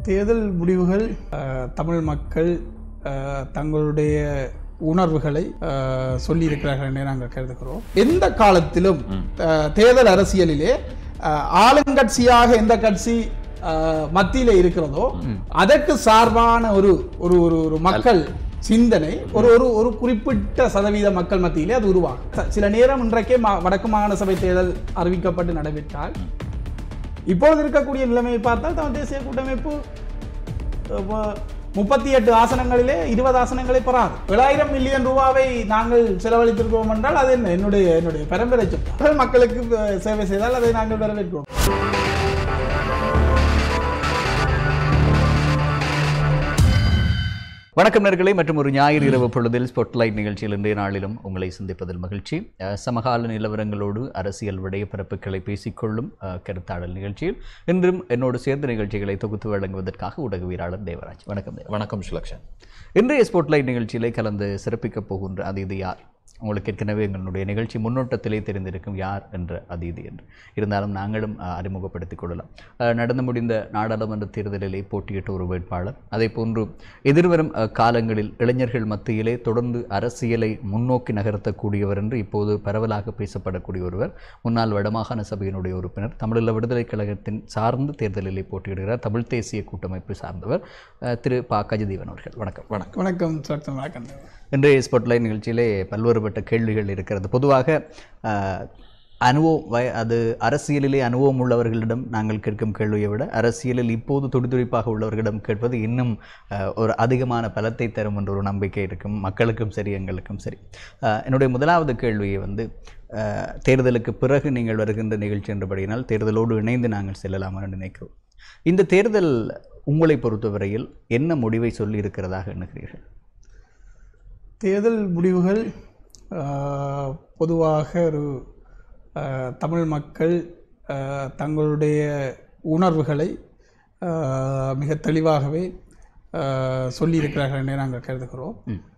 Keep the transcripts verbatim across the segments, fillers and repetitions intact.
தேர்தல் முடிவுகள் தமிழ் மக்கள் தங்களுடைய உணர்வுகளை சொல்லி இருக்கிறார்கள் என்று நாங்கள் கருதுகிறோம். எந்த காலத்திலும் தேர்தல் அரசியலிலே ஆளுங்கட்சியாக எந்த கட்சி மத்தியில இருக்கிறதோ அதற்கு சார்பான ஒரு ஒரு ஒரு மக்கள் சிந்தனை ஒரு ஒரு ஒரு குறிப்பிட்ட சதவீத மக்கள் மத்தியிலே அது உருவாகும். சில நேரம் இன்றைக்கே வடக்கு மாகாண சபை தேர்தல் அறிவிக்கப்பட்டு நடைபெற்றால் இப்பொழுது இருக்கக்கூடிய நிலைமையை பார்த்தால் தமிழ் தேசிய கூட்டமைப்பு முப்பத்தி எட்டு ஆசனங்களிலே இருபது ஆசனங்களை பெறாது. ஏழாயிரம் மில்லியன் ரூபாவை நாங்கள் செலவழித்திருக்கிறோம் என்றால் அது என்ன என்னுடைய என்னுடைய பரம்பரை சொத்து. மக்களுக்கு சேவை செய்தால் அதை நாங்கள் வரவேற்கிறோம். வணக்கம் நேயர்களே, மற்றும் ஒரு ஞாயிறு இரவு பொழுதில் ஸ்பாட்லைட் நிகழ்ச்சியில் இன்றைய நாளிலும் உங்களை சந்திப்பதில் மகிழ்ச்சி. சமகால நிலவரங்களோடு அரசியல் விடயப்பரப்புகளை பேசிக்கொள்ளும் கருத்தாடல் நிகழ்ச்சியில் இன்றும் என்னோடு சேர்ந்த நிகழ்ச்சிகளை தொகுத்து வழங்குவதற்காக ஊடகவியலாளர் தேவராஜ். வணக்கம். வணக்கம் சுலக்ஷன். இன்றைய ஸ்பாட்லைட் நிகழ்ச்சியிலே கலந்து சிறப்பிக்கப் போகின்ற அதிதி யார்? உங்களுக்கு ஏற்கனவே எங்களுடைய நிகழ்ச்சி முன்னோட்டத்திலே தெரிந்திருக்கும் யார் என்ற அதிதி என்று. இருந்தாலும் நாங்களும் அறிமுகப்படுத்திக் கொள்ளலாம். நடந்து முடிந்த நாடாளுமன்ற தேர்தலிலே போட்டியிட்ட ஒரு வேட்பாளர், அதே போன்று எதிர்வரும் காலங்களில் இளைஞர்கள் மத்தியிலே தொடர்ந்து அரசியலை முன்னோக்கி நகர்த்தக்கூடியவர் என்று இப்போது பரவலாக பேசப்படக்கூடிய ஒருவர், முன்னாள் வடமாகாண சபையினுடைய உறுப்பினர், தமிழீழ விடுதலை கழகத்தின் சார்ந்து தேர்தலிலே போட்டியிடுகிறார், தமிழ் தேசிய கூட்டமைப்பு சார்ந்தவர் திரு ப கஜதீவன் அவர்கள். வணக்கம். வணக்கம். வணக்கம். வணக்கம். இன்றைய ஸ்பாட்லைட் நிகழ்ச்சியிலே பல்வேறுபட்ட கேள்விகள் இருக்கிறது. பொதுவாக அனுபவம் அது அரசியலிலே அனுபவம் உள்ளவர்களிடம் நாங்கள் கேட்கும் கேள்வியை விட அரசியலில் இப்போது துடிதுடிப்பாக உள்ளவர்களிடம் கேட்பது இன்னும் ஒரு அதிகமான பலத்தை தரும் என்ற ஒரு நம்பிக்கை இருக்கும், மக்களுக்கும் சரி எங்களுக்கும் சரி. என்னுடைய முதலாவது கேள்வியை வந்து தேர்தலுக்கு பிறகு நீங்கள் வருகின்ற நிகழ்ச்சி என்றபடியினால் தேர்தலோடு இணைந்து நாங்கள் செல்லலாம் என்று நினைக்கிறோம். இந்த தேர்தல் உங்களை பொறுத்தவரையில் என்ன முடிவை சொல்லி இருக்கிறதாக எண்ணுகிறீர்கள்? தேர்தல் முடிவுகள் பொதுவாக ஒரு தமிழ் மக்கள் தங்களுடைய உணர்வுகளை மிக தெளிவாகவே சொல்லியிருக்கிறார்கள் என்று நாங்கள் கருதுகிறோம்.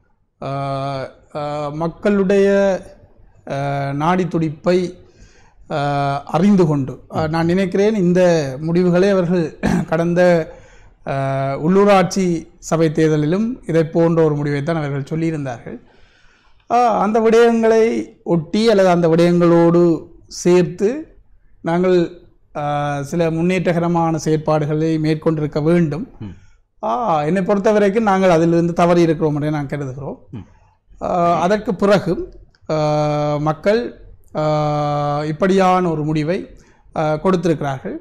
மக்களுடைய நாடி துடிப்பை அறிந்து கொண்டு நான் நினைக்கிறேன் இந்த முடிவுகளை அவர்கள் கடந்த உள்ளூராட்சி சபை தேர்தலிலும் இதை போன்ற ஒரு முடிவைத்தான் அவர்கள் சொல்லியிருந்தார்கள். அந்த விடயங்களை ஒட்டி அல்லது அந்த விடயங்களோடு சேர்த்து நாங்கள் சில முன்னேற்றகரமான செயற்பாடுகளை மேற்கொண்டிருக்க வேண்டும். என்னை பொறுத்த வரைக்கும் நாங்கள் அதிலிருந்து தவறி இருக்கிறோம் என்று நான் கருதுகிறோம். அதற்கு பிறகு மக்கள் இப்படியான ஒரு முடிவை கொடுத்திருக்கிறார்கள்.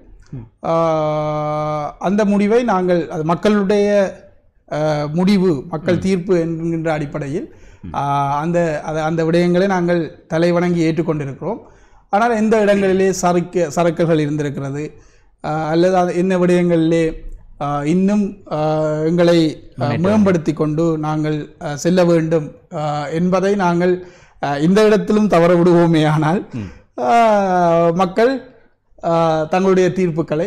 அந்த முடிவை நாங்கள் அது மக்களுடைய முடிவு, மக்கள் தீர்ப்பு என்கின்ற அடிப்படையில் அந்த அந்த விடயங்களை நாங்கள் தலைவணங்கி ஏற்றுக்கொண்டிருக்கிறோம். ஆனால் எந்த இடங்களிலே சறுக்க சறுக்கல்கள் இருந்திருக்கிறது அல்லது அது என்ன விடயங்களிலே இன்னும் எங்களை மேம்படுத்தி கொண்டு நாங்கள் செல்ல வேண்டும் என்பதை நாங்கள் இந்த இடத்திலும் தவற விடுவோமே. ஆனால் மக்கள் தங்களுடைய தீர்ப்புகளை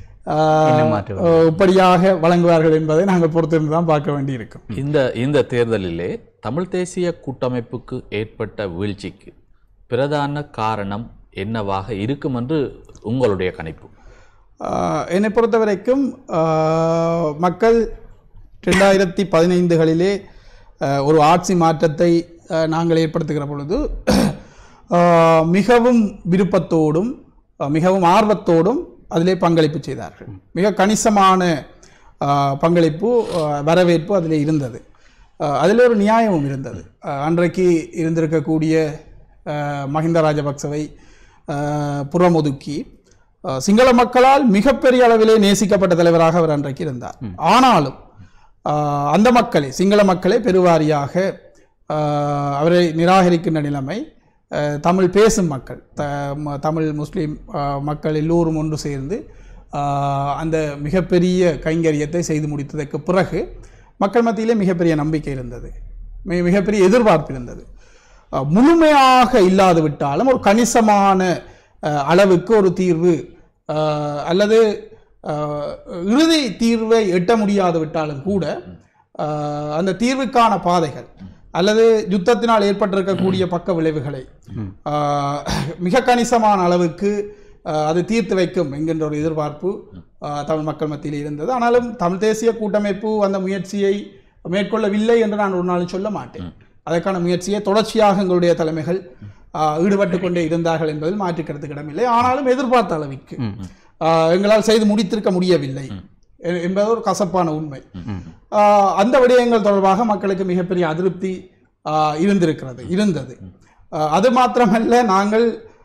இப்படியாக வழங்குவார்கள் என்பதை நாங்கள் பொறுத்திருந்து தான் பார்க்க வேண்டியிருக்கும். இந்த இந்த தேர்தலிலே தமிழ் தேசிய கூட்டமைப்புக்கு ஏற்பட்ட வீழ்ச்சிக்கு பிரதான காரணம் என்னவாக இருக்கும் என்று உங்களுடைய கணிப்பு? என்னை பொறுத்த வரைக்கும் மக்கள் ரெண்டாயிரத்தி பதினைந்துகளிலே ஒரு ஆட்சி மாற்றத்தை நாங்கள் ஏற்படுத்துகிற பொழுது மிகவும் விருப்பத்தோடும் மிகவும் ஆர்வத்தோடும் அதிலே பங்களிப்பு செய்தார்கள். மிக கணிசமான பங்களிப்பு, வரவேற்பு அதில் இருந்தது. அதில் ஒரு நியாயமும் இருந்தது. அன்றைக்கு இருந்திருக்கக்கூடிய மஹிந்த ராஜபக்சவை புறமொதுக்கி சிங்கள மக்களால் மிகப்பெரிய அளவிலே நேசிக்கப்பட்ட தலைவராக அவர் அன்றைக்கு இருந்தார். ஆனாலும் அந்த மக்களை சிங்கள மக்களை பெருவாரியாக அவரை நிராகரிக்கின்ற நிலைமை தமிழ் பேசும் மக்கள், த தமிழ் முஸ்லீம் மக்கள் எல்லோரும் ஒன்று சேர்ந்து அந்த மிகப்பெரிய கைங்கரியத்தை செய்து முடித்ததற்கு பிறகு மக்கள் மத்தியிலே மிகப்பெரிய நம்பிக்கை இருந்தது, மிக மிகப்பெரிய எதிர்பார்ப்பு இருந்தது. முழுமையாக இல்லாது விட்டாலும் ஒரு கணிசமான அளவுக்கு ஒரு தீர்வு அல்லது இறுதி தீர்வை எட்ட முடியாது விட்டாலும் கூட அந்த தீர்வுக்கான பாதைகள் அல்லது யுத்தத்தினால் ஏற்பட்டிருக்கக்கூடிய பக்க விளைவுகளை மிக கணிசமான அளவுக்கு அது தீர்த்து வைக்கும் என்கின்ற ஒரு எதிர்பார்ப்பு தமிழ் மக்கள் மத்தியில் இருந்தது. ஆனாலும் தமிழ் தேசிய கூட்டமைப்பு அந்த முயற்சியை மேற்கொள்ளவில்லை என்று நான் ஒரு நாளும் சொல்ல மாட்டேன். அதற்கான முயற்சியை தொடர்ச்சியாக எங்களுடைய தலைமைகள் ஈடுபட்டு கொண்டே இருந்தார்கள் என்பதில் மாற்று கருத்துக்கு இடமில்லை. ஆனாலும் எதிர்பார்த்த அளவிற்கு எங்களால் செய்து முடித்திருக்க முடியவில்லை என்பது ஒரு கசப்பான உண்மை. அந்த விடயங்கள் தொடர்பாக மக்களுக்கு மிகப்பெரிய அதிருப்தி இருந்திருக்கிறது இருந்தது. அது மாத்திரமல்ல, நாங்கள்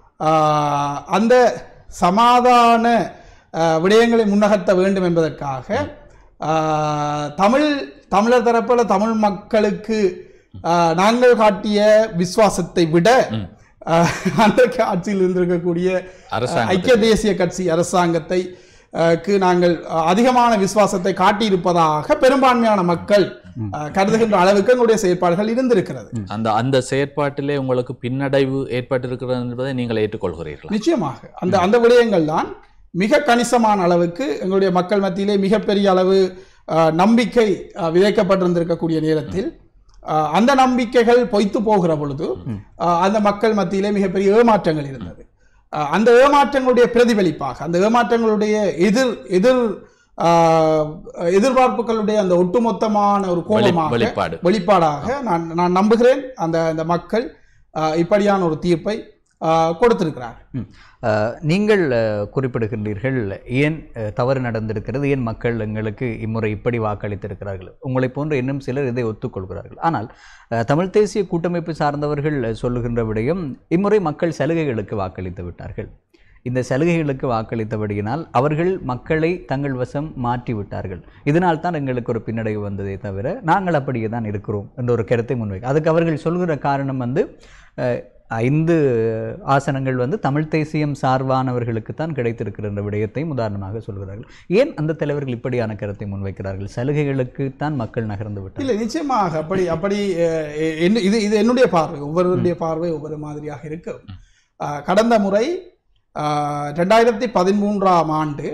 அந்த சமாதான விடயங்களை முன்னகர்த்த வேண்டும் என்பதற்காக தமிழ் தமிழர் தரப்பில் தமிழ் மக்களுக்கு நாங்கள் காட்டிய விசுவாசத்தை விட அந்த ஆட்சியில் இருந்திருக்கக்கூடிய ஐக்கிய தேசிய கட்சி அரசாங்கத்தை நாங்கள் அதிகமான விசுவாசத்தை காட்டியிருப்பதாக பெரும்பான்மையான மக்கள் கருதுகின்ற அளவுக்கு எங்களுடைய செயற்பாடுகள் இருந்திருக்கிறது. அந்த அந்த செயற்பாட்டிலே உங்களுக்கு பின்னடைவு ஏற்பட்டிருக்கிறது என்பதை நீங்கள் ஏற்றுக்கொள்கிறீர்கள்? நிச்சயமாக. அந்த அந்த விடயங்கள் தான் மிக கணிசமான அளவுக்கு எங்களுடைய மக்கள் மத்தியிலே மிகப்பெரிய அளவு நம்பிக்கை விதைக்கப்பட்டிருந்திருக்கக்கூடிய நேரத்தில் அந்த நம்பிக்கைகள் பொய்த்து போகிற பொழுது அந்த மக்கள் மத்தியிலே மிகப்பெரிய ஏமாற்றங்கள் இருந்தது. அந்த ஏமாற்றங்களுடைய பிரதிபலிப்பாக, அந்த ஏமாற்றங்களுடைய எதிர் எதிர் எதிர்பார்ப்புகளுடைய அந்த ஒட்டுமொத்தமான ஒரு கோபமாக வெளிப்பாடாக நான் நான் நம்புகிறேன் அந்த அந்த மக்கள் இப்படியான ஒரு தீர்ப்பை கொடுத்திருக்கிறார். நீங்கள் குறிப்பிடுகின்றீர்கள், ஏன் தவறு நடந்திருக்கிறது, ஏன் மக்கள் எங்களுக்கு இம்முறை இப்படி வாக்களித்திருக்கிறார்கள். உங்களை போன்ற இன்னும் சிலர் இதை ஒத்துக்கொள்கிறார்கள். ஆனால் தமிழ் தேசிய கூட்டமைப்பு சார்ந்தவர்கள் சொல்லுகின்ற விடயம், இம்முறை மக்கள் சலுகைகளுக்கு வாக்களித்து விட்டார்கள். இந்த சலுகைகளுக்கு வாக்களித்தபடியினால் அவர்கள் மக்களை தங்கள் வசம் மாற்றி விட்டார்கள். இதனால் தான் எங்களுக்கு ஒரு பின்னடைவு வந்ததே தவிர நாங்கள் அப்படியே தான் இருக்கிறோம் என்ற ஒரு கருத்தை முன்வைக்க. அதுக்கு அவர்கள் சொல்கிற காரணம் வந்து ஐந்து ஆசனங்கள் வந்து தமிழ் தேசியம் சார்பானவர்களுக்கு தான் கிடைத்திருக்கிற விடயத்தையும் உதாரணமாக சொல்கிறார்கள். ஏன் அந்த தலைவர்கள் இப்படியான கருத்தை முன்வைக்கிறார்கள்? சலுகைகளுக்கு தான் மக்கள் நகர்ந்து விட்டார். இல்லை, நிச்சயமாக அப்படி அப்படி இது இது என்னுடைய பார்வை, ஒவ்வொருடைய பார்வை ஒவ்வொரு மாதிரியாக இருக்கு. கடந்த முறை ரெண்டாயிரத்தி பதிமூன்றாம் ஆண்டு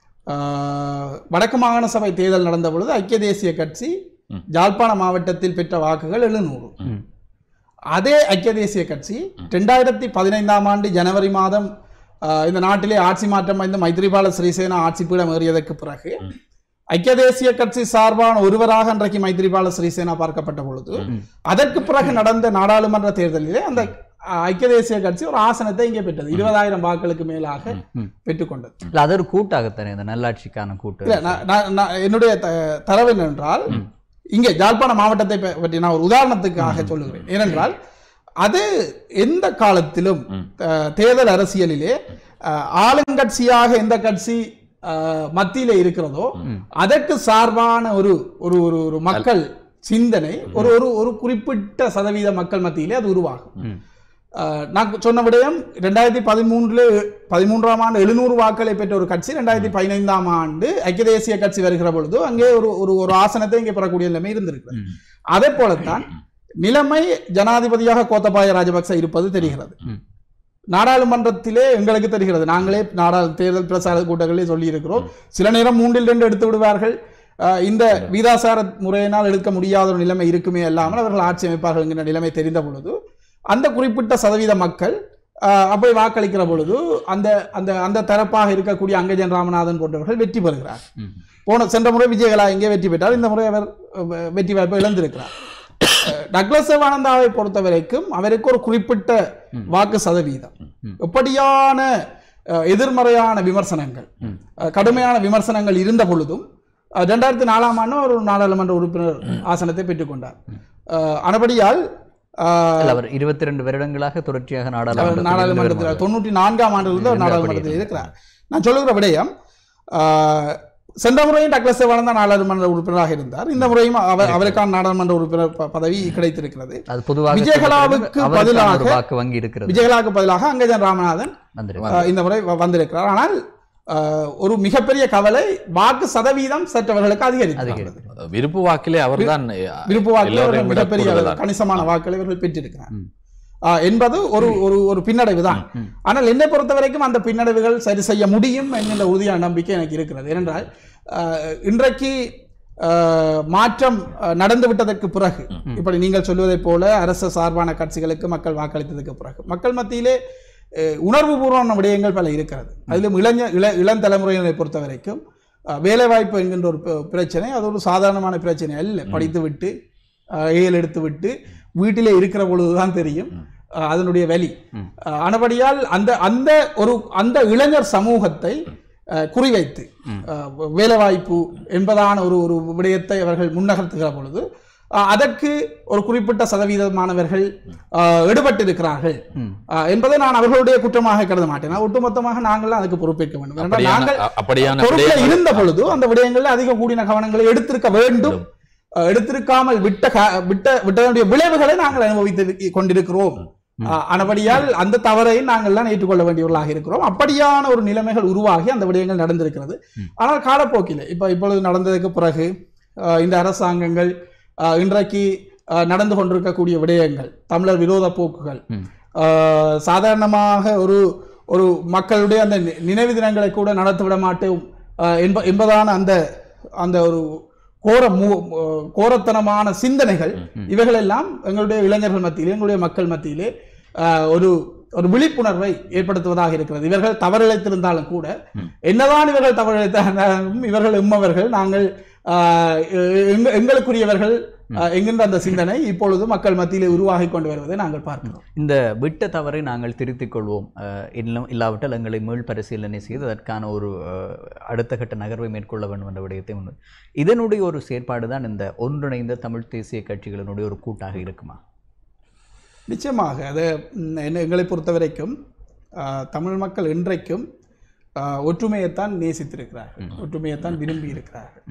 வடக்கு மாகாண சபை தேர்தல் நடந்த பொழுது ஐக்கிய தேசிய கட்சி யாழ்ப்பாண மாவட்டத்தில் பெற்ற வாக்குகள் எழுநூறு. அதே ஐக்கிய தேசிய கட்சி ரெண்டாயிரத்தி பதினைந்தாம் ஆண்டு ஜனவரி மாதம் இந்த நாட்டிலே ஆட்சி மாற்றம் வாய்ந்த மைத்ரிபால சிறிசேனா ஆட்சி பீடம் ஏறியதற்கு பிறகு ஐக்கிய தேசிய கட்சி சார்பான ஒருவராக இன்றைக்கு மைத்ரிபால சிறிசேனா பார்க்கப்பட்ட பொழுது அதற்கு பிறகு நடந்த நாடாளுமன்ற தேர்தலிலே அந்த ஐக்கிய தேசிய கட்சி ஒரு ஆசனத்தை இங்கே பெற்றது. இருபதாயிரம் வாக்களுக்கு மேலாக பெற்றுக்கொண்டது. அது ஒரு கூட்டாகத்தானே இந்த நல்லாட்சிக்கான கூட்டு. என்னுடைய தரவு என்னென்றால், இங்கே யாழ்ப்பாண மாவட்டத்தை பற்றி நான் ஒரு உதாரணத்துக்காக சொல்லுகிறேன். ஏனென்றால் அது எந்த காலத்திலும் தேர்தல் அரசியலிலே ஆளுங்கட்சியாக எந்த கட்சி மத்தியிலே இருக்கிறதோ அதற்கு சார்பான ஒரு ஒரு ஒரு மக்கள் சிந்தனை ஒரு ஒரு ஒரு குறிப்பிட்ட சதவீத மக்கள் மத்தியிலே அது உருவாகும். நான் சொன்ன விடயம், ரெண்டாயிரத்தி பதிமூன்றுல பதிமூன்றாம் ஆண்டு எழுநூறு வாக்களை பெற்ற ஒரு கட்சி ரெண்டாயிரத்தி பதினைந்தாம் ஆண்டு ஐக்கிய தேசிய கட்சி வருகிற பொழுது அங்கே ஒரு ஒரு ஒரு ஆசனத்தை இங்கே பெறக்கூடிய நிலைமை இருந்திருக்கு. அதே போலத்தான் நிலைமை ஜனாதிபதியாக கோத்தபாய ராஜபக்ச இருப்பது தெரிகிறது. நாடாளுமன்றத்திலே எங்களுக்கு தெரிகிறது. நாங்களே நாடாளு தேர்தல் பிரச்சார கூட்டங்களே சொல்லி இருக்கிறோம். சில நேரம் மூன்றில் ரெண்டு எடுத்து விடுவார்கள். இந்த வீதாசார முறையினால் எடுக்க முடியாத ஒரு நிலைமை இருக்குமே அல்லாமல் அவர்கள் ஆட்சி அமைப்பார்கள் என்கிற நிலைமை தெரிந்த பொழுது அந்த குறிப்பிட்ட சதவீத மக்கள் அப்படி வாக்களிக்கிற பொழுது அந்த அந்த அந்த தரப்பாக இருக்கக்கூடிய அங்கஜன் ராமநாதன் போன்றவர்கள் வெற்றி பெறுகிறார். போன சென்ற முறை விஜயகலா எங்கே வெற்றி பெற்றார், இந்த முறை அவர் வெற்றி வாய்ப்பை இழந்திருக்கிறார். டக்ளஸ் சிவானந்தாவை பொறுத்த வரைக்கும் அவருக்கு ஒரு குறிப்பிட்ட வாக்கு சதவீதம், எப்படியான எதிர்மறையான விமர்சனங்கள், கடுமையான விமர்சனங்கள் இருந்த பொழுதும் இரண்டாயிரத்தி நாலாம் ஆண்டு ஒரு நாடாளுமன்ற உறுப்பினர் ஆசனத்தை பெற்றுக்கொண்டார். ஆனபடியால் அவர் இருபத்தி ரெண்டு வருடங்களாக தொடர்ச்சியாக நாடாளுமன்றத்தில் தொண்ணூற்றி நான்காம் ஆண்டிலிருந்து அவர் நாடாளுமன்றத்தில் இருக்கிறார். நான் சொல்லுகிற விடயம், சென்ற முறையும் டக்ளஸ் சிவானந்தா நாடாளுமன்ற உறுப்பினராக இருந்தார். இந்த முறையும் அவர் அவருக்கான நாடாளுமன்ற உறுப்பினர் பதவி கிடைத்திருக்கிறது. விஜயகலாவுக்கு பதிலாக விஜயகலாவுக்கு பதிலாக அங்கஜன் ராமநாதன் இந்த முறை வந்திருக்கிறார். ஆனால் ஒரு மிகப்பெரிய கவலை, வாக்கு சதவீதம் சற்றவர்களுக்கு அதிகரித்து விருப்பு வாக்கிலே அவர்தான் விருப்பு வாக்கிலே மிகப்பெரிய கணிசமான வாக்களை இவர்கள் பெற்றிருக்கிறார் என்பது ஒரு ஒரு ஒரு பின்னடைவு தான். ஆனால் என்னை பொறுத்த வரைக்கும் அந்த பின்னடைவுகள் சரி செய்ய முடியும் என்கிற உறுதியான நம்பிக்கை எனக்கு இருக்கிறது. ஏனென்றால் இன்றைக்கு மாற்றம் நடந்து விட்டதற்கு பிறகு, இப்படி நீங்கள் சொல்வதை போல அரசு சார்பான கட்சிகளுக்கு மக்கள் வாக்களித்ததற்கு பிறகு மக்கள் மத்தியிலே உணர்வுபூர்வமான விடயங்கள் பல இருக்கிறது. அதிலும் இளைஞ இள இளம் தலைமுறையினரை பொறுத்த வரைக்கும் வேலைவாய்ப்பு என்கின்ற ஒரு பிரச்சனை அது ஒரு சாதாரணமான பிரச்சனை அல்ல. படித்து விட்டு ஏல் எடுத்து விட்டு வீட்டிலே இருக்கிற பொழுதுதான் தெரியும் அதனுடைய வலி. ஆனபடியால் அந்த அந்த ஒரு அந்த இளைஞர் சமூகத்தை குறிவைத்து வேலைவாய்ப்பு என்பதான ஒரு ஒரு விடயத்தை அவர்கள் முன்னகர்த்துகிற பொழுது அதற்கு ஒரு குறிப்பிட்ட சதவீதமானவர்கள் ஈடுபட்டிருக்கிறார்கள் என்பதை நான் அவர்களுடைய குற்றமாக கருத மாட்டேன். ஒட்டுமொத்தமாக நாங்கள் அதுக்கு பொறுப்பேற்க வேண்டும். நாங்கள் பொறுப்பில் இருந்த பொழுது அந்த விடயங்களில் அதிக கூடின கவனங்களை எடுத்திருக்க வேண்டும். எடுத்திருக்காமல் விட்ட விட்ட விட்டதனுடைய விளைவுகளை நாங்கள் அனுபவித்து கொண்டிருக்கிறோம். ஆனபடியால் அந்த தவறை நாங்கள் தான் ஏற்றுக்கொள்ள வேண்டியவர்களாக இருக்கிறோம். அப்படியான ஒரு நிலைமைகள் உருவாகி அந்த விடயங்கள் நடந்திருக்கிறது. ஆனால் காலப்போக்கில் இப்ப இப்பொழுது நடந்ததுக்கு பிறகு இந்த அரசாங்கங்கள் இன்றைக்கு நடந்து கொண்டிருக்கக்கூடிய விடயங்கள் தமிழர் விரோத போக்குகள் சாதாரணமாக ஒரு ஒரு மக்களுடைய அந்த நினைவு தினங்களை கூட நடத்திவிட மாட்டோம் என்ப என்பதான அந்த அந்த ஒரு கோர கோரத்தனமான சிந்தனைகள் இவைகள் எல்லாம் எங்களுடைய இளைஞர்கள் மத்தியிலே எங்களுடைய மக்கள் மத்தியிலே ஒரு ஒரு விழிப்புணர்வை ஏற்படுத்துவதாக இருக்கிறது. இவர்கள் தவறிழைத்திருந்தாலும் கூட என்னதான் இவர்கள் தவறிழைத்தாலும் இவர்கள் எம்மவர்கள் நாங்கள் எங்களுக்குரியவர்கள் என்கின்ற அந்த சிந்தனை இப்பொழுது மக்கள் மத்தியிலே உருவாகி கொண்டு வருவதை நாங்கள் பார்க்கிறோம். இந்த விட்ட தவறை நாங்கள் திருத்திக் கொள்வோம், இல்லாவிட்டால் எங்களை மீள் பரிசீலனை செய்து அதற்கான ஒரு அடுத்த கட்ட நகர்வை மேற்கொள்ள வேண்டும் என்ற விடயத்தை முன் இதனுடைய ஒரு செயற்பாடு தான் இந்த ஒன்றிணைந்த தமிழ் தேசிய கட்சிகளினுடைய ஒரு கூட்டாக இருக்குமா? நிச்சயமாக. அது எங்களை பொறுத்த வரைக்கும் தமிழ் மக்கள் இன்றைக்கும் ஒற்றுமையைத்தான் நேசித்திருக்கிறார்கள், ஒற்றுமையைத்தான் விரும்பி இருக்கிறார்கள்.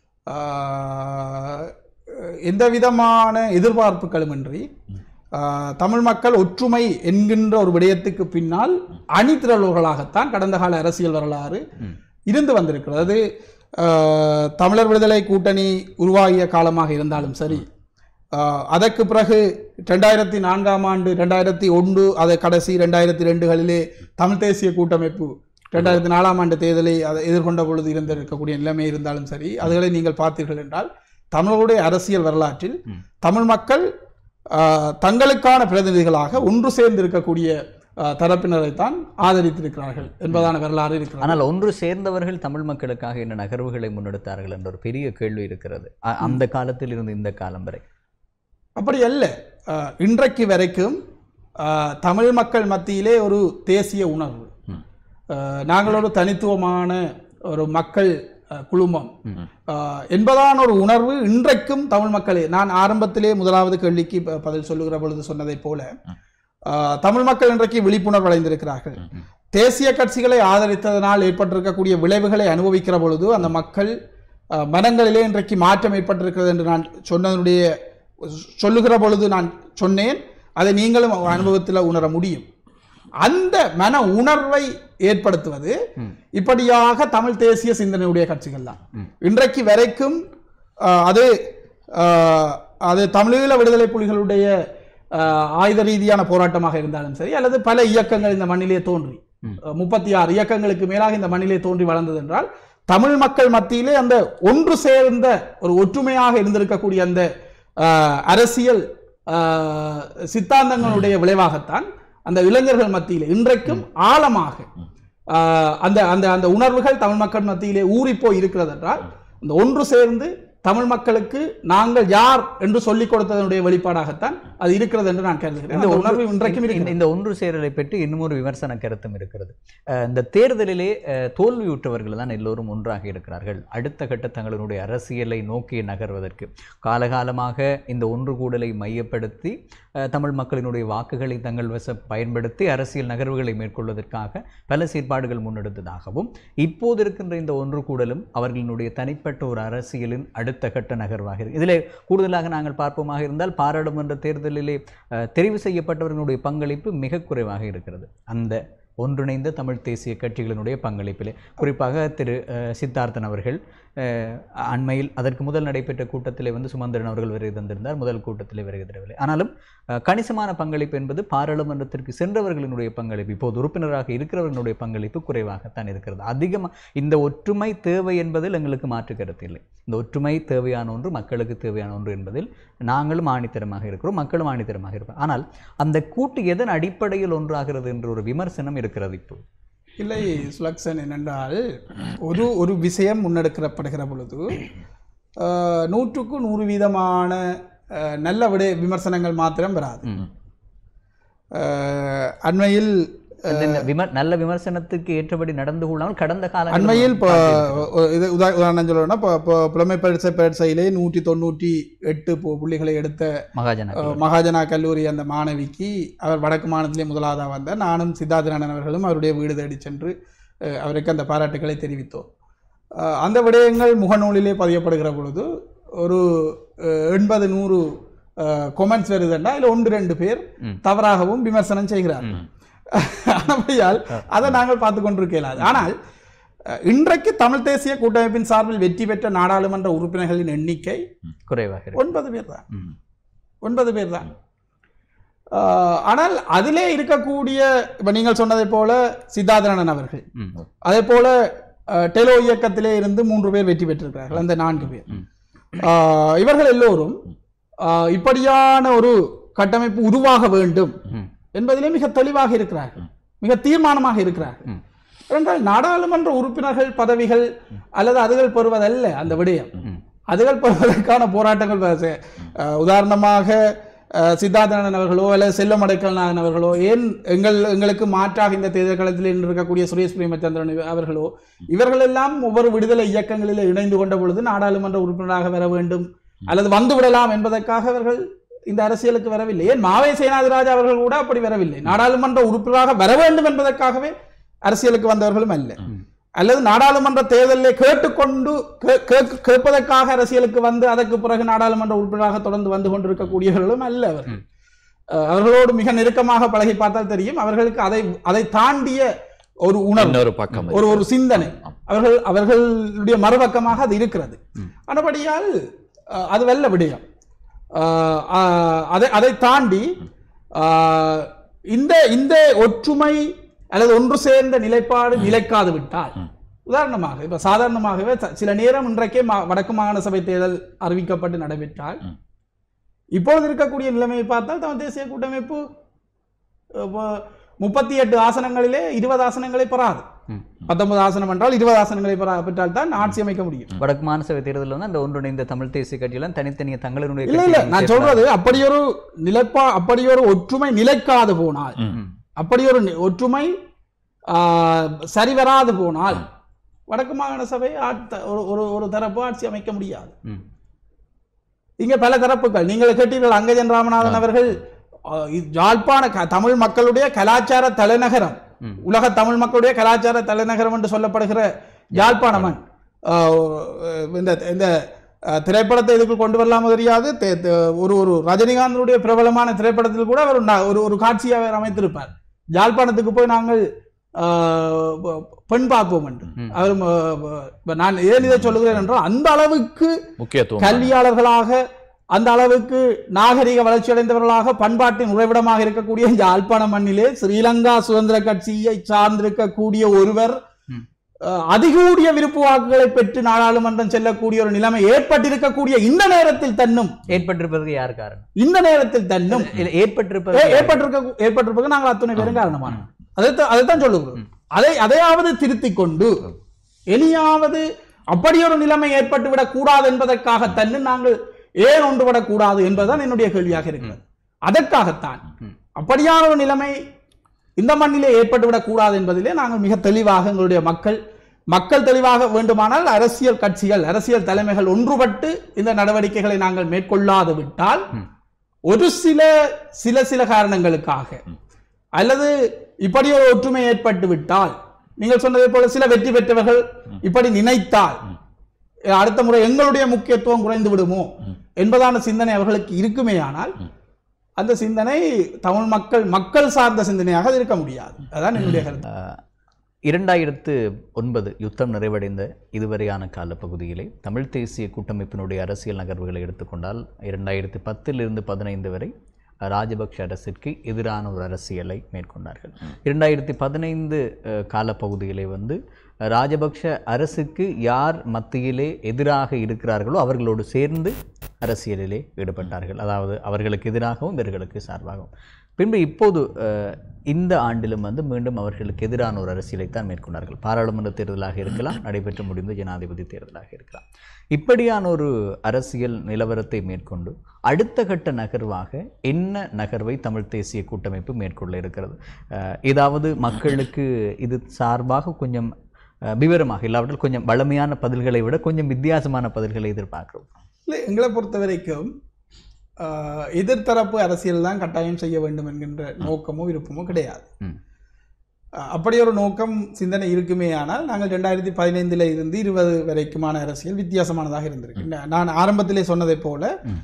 எந்த விதமான எதிர்பார்ப்புகளுமின்றி தமிழ் மக்கள் ஒற்றுமை என்கின்ற ஒரு விடயத்துக்கு பின்னால் அணிதிரள்வர்களாகத்தான் கடந்த கால அரசியல் வரலாறு இருந்து வந்திருக்கிறது. அது தமிழர் விடுதலை கூட்டணி உருவாகிய காலமாக இருந்தாலும் சரி, அதற்கு பிறகு ரெண்டாயிரத்தி நான்காம் ஆண்டு ரெண்டாயிரத்தி ஒன்று அதை கடைசி ரெண்டாயிரத்தி ரெண்டுகளிலே தமிழ் தேசிய கூட்டமைப்பு ரெண்டாயிரத்தி நாலாம் ஆண்டு தேர்தலை அதை எதிர்கொண்ட பொழுது இருந்திருக்கக்கூடிய நிலைமை இருந்தாலும் சரி, அதுகளை நீங்கள் பார்த்தீர்கள் என்றால் தமிழருடைய அரசியல் வரலாற்றில் தமிழ் மக்கள் தங்களுக்கான பிரதிநிதிகளாக ஒன்று சேர்ந்து இருக்கக்கூடிய தரப்பினரைத்தான் ஆதரித்திருக்கிறார்கள் என்பதான வரலாறு இருக்கிறது. ஆனால் ஒன்று சேர்ந்தவர்கள் தமிழ் மக்களுக்காக என்ன நகர்வுகளை முன்னெடுத்தார்கள் என்ற ஒரு பெரிய கேள்வி இருக்கிறது. அந்த காலத்தில் இருந்து இந்த காலம் வரை அப்படி அல்ல. இன்றைக்கு வரைக்கும் தமிழ் மக்கள் மத்தியிலே ஒரு தேசிய உணர்வு, நாங்கள் ஒரு தனித்துவமான ஒரு மக்கள் குழுமம் என்பதான ஒரு உணர்வு இன்றைக்கும் தமிழ் மக்களே, நான் ஆரம்பத்திலே முதலாவது கேள்விக்கு பதில் சொல்லுகிற பொழுது சொன்னதை போல தமிழ் மக்கள் இன்றைக்கு விழிப்புணர்வு அடைந்திருக்கிறார்கள். தேசிய கட்சிகளை ஆதரித்ததனால் ஏற்பட்டிருக்கக்கூடிய விளைவுகளை அனுபவிக்கிற பொழுது அந்த மக்கள் மனங்களிலே இன்றைக்கு மாற்றம் ஏற்பட்டிருக்கிறது என்று நான் சொன்னதனுடைய சொல்லுகிற பொழுது நான் சொன்னேன், அதை நீங்களும் அனுபவத்தில் உணர முடியும். அந்த மன உணர்வை ஏற்படுத்துவது இப்படியாக தமிழ் தேசிய சிந்தனையுடைய கட்சிகள் தான். இன்றைக்கு வரைக்கும் அது அது தமிழீழ விடுதலை புலிகளுடைய ஆயுத ரீதியான போராட்டமாக இருந்தாலும் சரி, அல்லது பல இயக்கங்கள் இந்த மண்ணிலே தோன்றி முப்பத்தி ஆறு இயக்கங்களுக்கு மேலாக இந்த மண்ணிலே தோன்றி வளர்ந்தது என்றால் தமிழ் மக்கள் மத்தியிலே அந்த ஒன்று சேர்ந்த ஒரு ஒற்றுமையாக இருந்திருக்கக்கூடிய அந்த அரசியல் சித்தாந்தங்களுடைய விளைவாகத்தான் அந்த இளைஞர்கள் மத்தியிலே இன்றைக்கும் ஆழமாக அந்த அந்த அந்த உணர்வுகள் தமிழ் மக்கள் மத்தியிலே ஊறிப்போய் இருக்கிறது என்றால் இந்த ஒன்று சேர்ந்து தமிழ் மக்களுக்கு நாங்கள் யார் என்று சொல்லிக் கொடுத்ததனுடைய வெளிப்பாடாகத்தான் அது இருக்கிறது என்று நான் கருதுகிறேன். இந்த உணர்வு இன்றைக்கும் இருக்கிறது. இந்த ஒன்று சேரலை பற்றி இன்னும் ஒரு விமர்சன கருத்தும் இருக்கிறது. இந்த தேர்தலிலே தோல்வியுற்றவர்கள் தான் எல்லோரும் ஒன்றாக இருக்கிறார்கள். அடுத்த கட்ட தங்களுடைய அரசியலை நோக்கி நகர்வதற்கு காலகாலமாக இந்த ஒன்று கூடலை மையப்படுத்தி தமிழ் மக்களினுடைய வாக்குகளை தங்கள் வச பயன்படுத்தி அரசியல் நகர்வுகளை மேற்கொள்வதற்காக பல செயற்பாடுகள் முன்னெடுத்ததாகவும், இப்போது இருக்கின்ற இந்த ஒன்று கூடலும் அவர்களினுடைய தனிப்பட்ட ஒரு அரசியலின் அடுத்த கட்ட நகர்வாக இருக்கு. இதிலே கூடுதலாக நாங்கள் பார்ப்போமாக இருந்தால் பாராளுமன்ற தேர்தலிலே தெரிவு செய்யப்பட்டவர்களுடைய பங்களிப்பு மிக குறைவாக இருக்கிறது. அந்த ஒன்றிணைந்த தமிழ் தேசிய கட்சிகளினுடைய பங்களிப்பிலே குறிப்பாக திரு சித்தார்த்தன் அவர்கள் அண்மையில் அதற்கு முதல் நடைபெற்ற கூட்டத்திலே வந்து சுமந்திரன் அவர்கள் வருகை தந்திருந்தார். முதல் கூட்டத்திலே வருகை தரவில்லை. ஆனாலும் கணிசமான பங்களிப்பு என்பது பாராளுமன்றத்திற்கு சென்றவர்களினுடைய பங்களிப்பு, இப்போது உறுப்பினராக இருக்கிறவர்களுடைய பங்களிப்பு குறைவாகத்தான் இருக்கிறது. அதிகமாக இந்த ஒற்றுமை தேவை என்பதில் எங்களுக்கு மாற்று கருத்து இல்லை. இந்த ஒற்றுமை தேவையான ஒன்று, மக்களுக்கு தேவையான ஒன்று என்பதில் நாங்களும் ஆணித்தரமாக இருக்கிறோம், மக்களும் ஆணித்தரமாக இருப்போம். ஆனால் அந்த கூட்டு எதன் அடிப்படையில் ஒன்றாகிறது என்ற ஒரு விமர்சனம் இருக்கிறது. இப்போ இல்லை சுலக்ஷன், என்னென்றால் ஒரு ஒரு விஷயம் முன்னெடுக்கப்படுகிற பொழுது நூற்றுக்கு நூறு வீதமான நல்ல விட விமர்சனங்கள் மாத்திரம் வராது. அண்மையில் நல்ல விமர்சனத்துக்கு ஏற்றபடி நடந்து கொள்ளாமல் கடந்த கால அண்மையில் இப்போ இது உதா உதாரணம் சொல்லணும்னா இப்போ இப்போ புலமை பரிசை பரிசையிலே நூற்றி தொண்ணூற்றி எட்டு புள்ளிகளை எடுத்த மகாஜனா மகாஜனா கல்லூரி அந்த மாணவிக்கு அவர் வடக்கு மாநிலத்திலே முதலாவதாக வந்தார். நானும் சித்தார்த்தன் அவர்களும் அவருடைய வீடு தேடி சென்று அவருக்கு அந்த பாராட்டுக்களை தெரிவித்தோம். அந்த விடயங்கள் முகநூலிலே பதியப்படுகிற பொழுது ஒரு எண்பது நூறு கொமெண்ட்ஸ் வருதுன்னா அதில் ஒன்று ரெண்டு பேர் தவறாகவும் விமர்சனம் செய்கிறார். ஆனபடியால் அதை நாங்கள் பார்த்து கொண்டிருக்கலாது. ஆனால் இன்றைக்கு தமிழ் தேசிய கூட்டமைப்பின் சார்பில் வெற்றி பெற்ற நாடாளுமன்ற உறுப்பினர்களின் எண்ணிக்கை குறைவாக ஒன்பது பேர் தான் ஒன்பது பேர் தான் ஆனால் அதிலே இருக்கக்கூடிய இப்ப நீங்கள் சொன்னதை போல சித்தார்த்தன் அவர்கள், அதே போல டெலோ இயக்கத்திலே இருந்து மூன்று பேர் வெற்றி பெற்றிருக்கிறார்கள். அந்த நான்கு பேர் இவர்கள் எல்லோரும் இப்படியான ஒரு கட்டமைப்பு உருவாக வேண்டும் என்பதிலே மிக தெளிவாக இருக்கிறார்கள், மிக தீர்மானமாக இருக்கிறார்கள். என்றால் நாடாளுமன்ற உறுப்பினர்கள் பதவிகள் அல்லது அதுகள் பெறுவதல்ல அந்த விடயம். அதுகள் பெறுவதற்கான போராட்டங்கள் உதாரணமாக சித்தார்த்தன் அவர்களோ அல்லது செல்வம் அடைக்கல்நாதன் அவர்களோ, ஏன் எங்கள் எங்களுக்கு மாற்றாக இந்த தேர்தல் களத்தில் இருக்கக்கூடிய சுரேஷ் பிரேமச்சந்திரன் அவர்களோ, இவர்கள் எல்லாம் ஒவ்வொரு விடுதலை இயக்கங்களில் இணைந்து கொண்ட பொழுது நாடாளுமன்ற உறுப்பினராக வர வேண்டும் அல்லது வந்து விடலாம் என்பதற்காக அவர்கள் இந்த அரசியலுக்கு வரவில்லை. ஏன் மாவை சேனாதிராஜா அவர்கள் கூட அப்படி வரவில்லை. நாடாளுமன்ற உறுப்பினராக வர வேண்டும் என்பதற்காகவே அரசியலுக்கு வந்தவர்களும் அல்ல, அல்லது நாடாளுமன்ற தேர்தலில் கேட்டுக்கொண்டு கேட்பதற்காக அரசியலுக்கு வந்து அதற்கு பிறகு நாடாளுமன்ற உறுப்பினராக தொடர்ந்து வந்து கொண்டிருக்கக்கூடியவர்களும் அல்ல. அவர்கள் அவர்களோடு மிக நெருக்கமாக பழகி பார்த்தால் தெரியும், அவர்களுக்கு அதை அதை தாண்டிய ஒரு உணர்வு, ஒரு ஒரு சிந்தனை அவர்கள் அவர்களுடைய மறுபக்கமாக அது இருக்கிறது. ஆனபடியால் அது வெல்ல விடயம். அதை அதை தாண்டி இந்த இந்த ஒற்றுமை அல்லது ஒன்று சேர்ந்த நிலைப்பாடு நிலைக்காது விட்டால், உதாரணமாக இப்ப சாதாரணமாகவே சில நேரம் இன்றைக்கே வடக்கு மாகாண சபை தேர்தல் அறிவிக்கப்பட்டு நடைபெற்றால் இப்பொழுது இருக்கக்கூடிய நிலைமையை பார்த்தால் தமிழ் தேசிய கூட்டமைப்பு முப்பத்தி எட்டு ஆசனங்களிலே இருபது ஆசனங்களை பெறாது. பத்தொன்பது ஆசனம் என்றால் இருபது ஆசனங்களை பெற்றால் தான் ஆட்சி அமைக்க முடியும். வடக்கு மாகாண சபை தேர்தலில் வந்து அந்த ஒன்றிணைந்த தமிழ் தேசிய கட்சியெல்லாம் தனித்தனிய தங்களுடைய இல்ல இல்ல நான் சொல்றது அப்படியொரு நிலைப்பா அப்படியொரு ஒற்றுமை நிலைக்காது போனால், அப்படி ஒரு ஒற்றுமை சரிவராது போனால் வடக்கு மாகாண சபை ஒரு ஒரு தரப்பு ஆட்சி அமைக்க முடியாது. இங்க பல தரப்புகள் நீங்கள் கேட்டீர்கள். அங்கஜன் ராமநாதன் அவர்கள் யாழ்ப்பாண தமிழ் மக்களுடைய கலாச்சார தலைநகரம், உலக தமிழ் மக்களுடைய கலாச்சார தலைநகரம் என்று சொல்லப்படுகிற யாழ்ப்பாணமன் இந்த இந்த திரைப்படத்தை இதுக்கு கொண்டு வரலாம தெரியாது. ஒரு ஒரு ரஜினிகாந்தனுடைய பிரபலமான திரைப்படத்தில் கூட அவர் ஒரு ஒரு காட்சியை அவர் அமைத்திருப்பார். யாழ்ப்பாணத்துக்கு போய் நாங்கள் பெண் பார்ப்போம் என்று அவர். நான் ஏன் இதை சொல்லுகிறேன் என்றால் அந்த அளவுக்கு கல்வியாளர்களாக, அந்த அளவுக்கு நாகரிக வளர்ச்சி அடைந்தவர்களாக, பண்பாட்டின் உறைவிடமாக இருக்கக்கூடிய யாழ்ப்பாண மண்ணிலே ஸ்ரீலங்கா சுதந்திர கட்சியை சார்ந்திருக்கக்கூடிய ஒருவர் அதிகூடிய விருப்பு வாக்குகளை பெற்று நாடாளுமன்றம் செல்லக்கூடிய ஒரு நிலைமை ஏற்பட்டிருக்கக்கூடிய இந்த நேரத்தில் தன்னும் ஏற்பட்டிருப்பதற்கு யார் காரணம்? இந்த நேரத்தில் தன்னும் ஏற்பட்டிருப்பது ஏற்பட்டிருக்க ஏற்பட்டிருப்பது நாங்கள் அத்தனை பேரும் காரணமான அதைத்தான் அதைத்தான் சொல்லுகிறோம். அதை அதையாவது திருத்திக் கொண்டு இனியாவது அப்படி ஒரு நிலைமை ஏற்பட்டுவிடக் கூடாது என்பதற்காக தன்னும் நாங்கள் ஏன் ஒன்றுபடக்கூடாது என்பதுதான் என்னுடைய கேள்வியாக இருக்கிறது. அதற்காகத்தான் அப்படியான ஒரு நிலைமை இந்த மண்ணிலே ஏற்பட்டுவிடக் கூடாது என்பதிலே நாங்கள் மிக தெளிவாக எங்களுடைய மக்கள் மக்கள் தெளிவாக வேண்டுமானால் அரசியல் கட்சிகள், அரசியல் தலைமைகள் ஒன்றுபட்டு இந்த நடவடிக்கைகளை நாங்கள் மேற்கொள்ளாது விட்டால், ஒரு சில சில சில காரணங்களுக்காக அல்லது இப்படி ஒரு ஒற்றுமை ஏற்பட்டு விட்டால், நீங்கள் சொன்னதை போல சில வெற்றி பெற்றவர்கள் இப்படி நினைத்தால் அடுத்த முறை எங்களுடைய முக்கியத்துவம் குறைந்து விடுமோ என்பதான சிந்தனை அவர்களுக்கு இருக்குமே. ஆனால் அந்த சிந்தனை தமிழ் மக்கள் மக்கள் சார்ந்த சிந்தனையாக இருக்க முடியாது. அதான் என்னுடைய கருத்து. இரண்டாயிரத்து ஒன்பது யுத்தம் நிறைவடைந்த இதுவரையான காலப்பகுதியிலே தமிழ் தேசிய கூட்டமைப்பினுடைய அரசியல் நகர்வுகளை எடுத்துக்கொண்டால் இரண்டாயிரத்தி பத்திலிருந்து பதினைந்து வரை ராஜபக்ஷ அரசிற்கு எதிரான ஒரு அரசியலை மேற்கொண்டார்கள். இரண்டாயிரத்தி பதினைந்து காலப்பகுதியிலே வந்து ராஜபக்ஷ அரசுக்கு யார் மத்தியிலே எதிராக இருக்கிறார்களோ அவர்களோடு சேர்ந்து அரசியலிலே ஈடுபட்டார்கள். அதாவது அவர்களுக்கு எதிராகவும் இவர்களுக்கு சார்பாகவும். பின்பு இப்போது இந்த ஆண்டிலும் வந்து மீண்டும் அவர்களுக்கு எதிரான ஒரு அரசியலைத்தான் மேற்கொண்டார்கள். பாராளுமன்ற தேர்தலாக இருக்கலாம், நடைபெற்று முடிந்த ஜனாதிபதி தேர்தலாக இருக்கலாம். இப்படியான ஒரு அரசியல் நிலவரத்தை மேற்கொண்டு அடுத்த கட்ட நகர்வாக என்ன நகர்வை தமிழ் தேசிய கூட்டமைப்பு மேற்கொள்ள இருக்கிறது? ஏதாவது மக்களுக்கு இது சார்பாக கொஞ்சம் விவரமாக இல்லாவிட்டால் கொஞ்சம் வளமையான பதில்களை விட கொஞ்சம் வித்தியாசமான பதில்களை எதிர்பார்க்கிறோம். இல்லை, எங்களை பொறுத்த வரைக்கும் எதிர்த்தரப்பு அரசியல் தான் கட்டாயம் செய்ய வேண்டும் என்கின்ற நோக்கமோ விருப்பமோ கிடையாது. அப்படி ஒரு நோக்கம் சிந்தனை இருக்குமே ஆனால் நாங்கள் ரெண்டாயிரத்தி பதினைந்துல இருந்து இருபது வரைக்குமான அரசியல் வித்தியாசமான இருந்திருக்கு. நான் ஆரம்பத்திலே சொன்னதை போல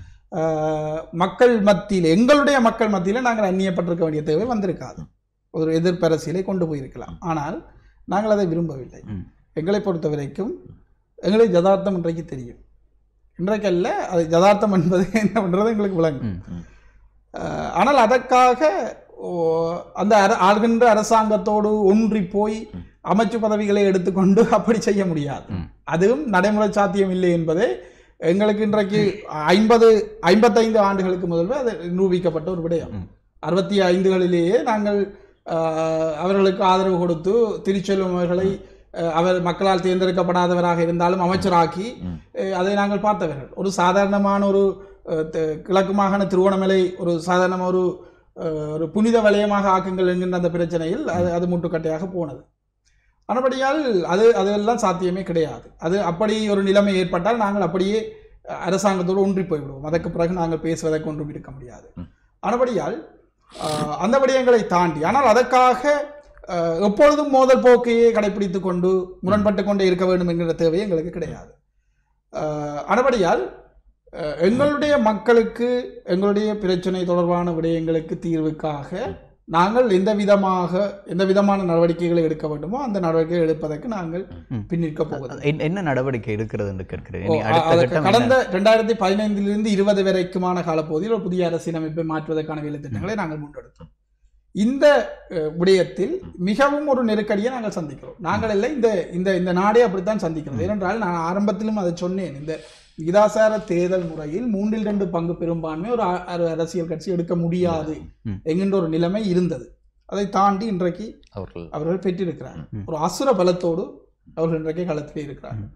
மக்கள் மத்தியில், எங்களுடைய மக்கள் மத்தியில் நாங்கள் அந்நியப்பட்டிருக்க வேண்டிய தேவை வந்திருக்காது. ஒரு எதிர்ப்பு அரசியலை கொண்டு போயிருக்கலாம். ஆனால் நாங்கள் அதை விரும்பவில்லை. எங்களை பொறுத்த வரைக்கும் எங்களை யதார்த்தம் இன்றைக்கு தெரியும். இன்றைக்கல்ல அது யதார்த்தம் என்பது என்னன்றது எங்களுக்கு விளங்கும். ஆனால் அதற்காக அந்த ஆள்கின்ற அரசாங்கத்தோடு ஒன்றி போய் அமைச்சு பதவிகளை எடுத்துக்கொண்டு அப்படி செய்ய முடியாது. அதுவும் நடைமுறை சாத்தியம் இல்லை என்பதை எங்களுக்கு இன்றைக்கு ஐம்பது ஐம்பத்தைந்து ஆண்டுகளுக்கு முதல்வே அது நிரூபிக்கப்பட்ட ஒரு விடயம். அறுபத்தி ஐந்துகளிலேயே நாங்கள் அவர்களுக்கு ஆதரவு கொடுத்து திருச்செல்வம் அவர்களை அவர் மக்களால் தேர்ந்தெடுக்கப்படாதவராக இருந்தாலும் அமைச்சராக்கி அதை நாங்கள் பார்த்தவர்கள். ஒரு சாதாரணமான ஒரு கிழக்கு மாகாண திருவோணமலை ஒரு சாதாரண ஒரு ஒரு புனித வலயமாக ஆக்குங்கள் என்கின்ற அந்த பிரச்சனையில் அது அது முட்டுக்கட்டையாக போனது. ஆனபடியால் அது அதெல்லாம் சாத்தியமே கிடையாது. அது அப்படி ஒரு நிலைமை ஏற்பட்டால் நாங்கள் அப்படியே அரசாங்கத்தோடு ஒன்றி போய்விடுவோம். அதற்கு பிறகு நாங்கள் பேசுவதற்கு ஒன்றும் இருக்க முடியாது. ஆனபடியால் அந்த விடயங்களை தாண்டி, ஆனால் அதற்காக எப்பொழுதும் மோதல் போக்கையே கடைபிடித்து கொண்டு முரண்பட்டு கொண்டே இருக்க வேண்டும் என்கிற தேவை எங்களுக்கு கிடையாது. ஆனபடியால் எங்களுடைய மக்களுக்கு எங்களுடைய பிரச்சனை தொடர்பான விடயங்களுக்கு தீர்வுக்காக நாங்கள் எந்த விதமாக எந்த விதமான நடவடிக்கைகளை எடுக்க வேண்டுமோ அந்த நடவடிக்கைகளை எடுப்பதற்கு நாங்கள் பின்னிற்க போகிறோம். என்ன நடவடிக்கை எடுக்கிறது என்று கேட்கிறேன். கடந்த இரண்டாயிரத்தி பதினைந்திலிருந்து இருபது வரைக்குமான காலப்பகுதியில் ஒரு புதிய அரசியலமைப்பை மாற்றுவதற்கான வேலை திட்டங்களை நாங்கள் முன்னெடுத்தோம். இந்த விடயத்தில் மிகவும் ஒரு நெருக்கடியை நாங்கள் சந்திக்கிறோம். நாங்கள் இல்லை, இந்த இந்த இந்த நாடே அப்படித்தான் சந்திக்கிறோம். ஏனென்றால் நான் ஆரம்பத்திலும் அதை சொன்னேன். இந்த விகிதாசார தேர்தல் முறையில் மூன்றில் ரெண்டு பங்கு பெரும்பான்மை ஒரு அரசியல் கட்சி எடுக்க முடியாது என்கின்ற ஒரு நிலைமை இருந்தது. அதை தாண்டி இன்றைக்கு அவர்கள் அவர்கள் பெற்றிருக்கிறார்கள். ஒரு அசுர பலத்தோடு அவர்கள் இன்றைக்கு களத்திலே இருக்கிறார்கள்.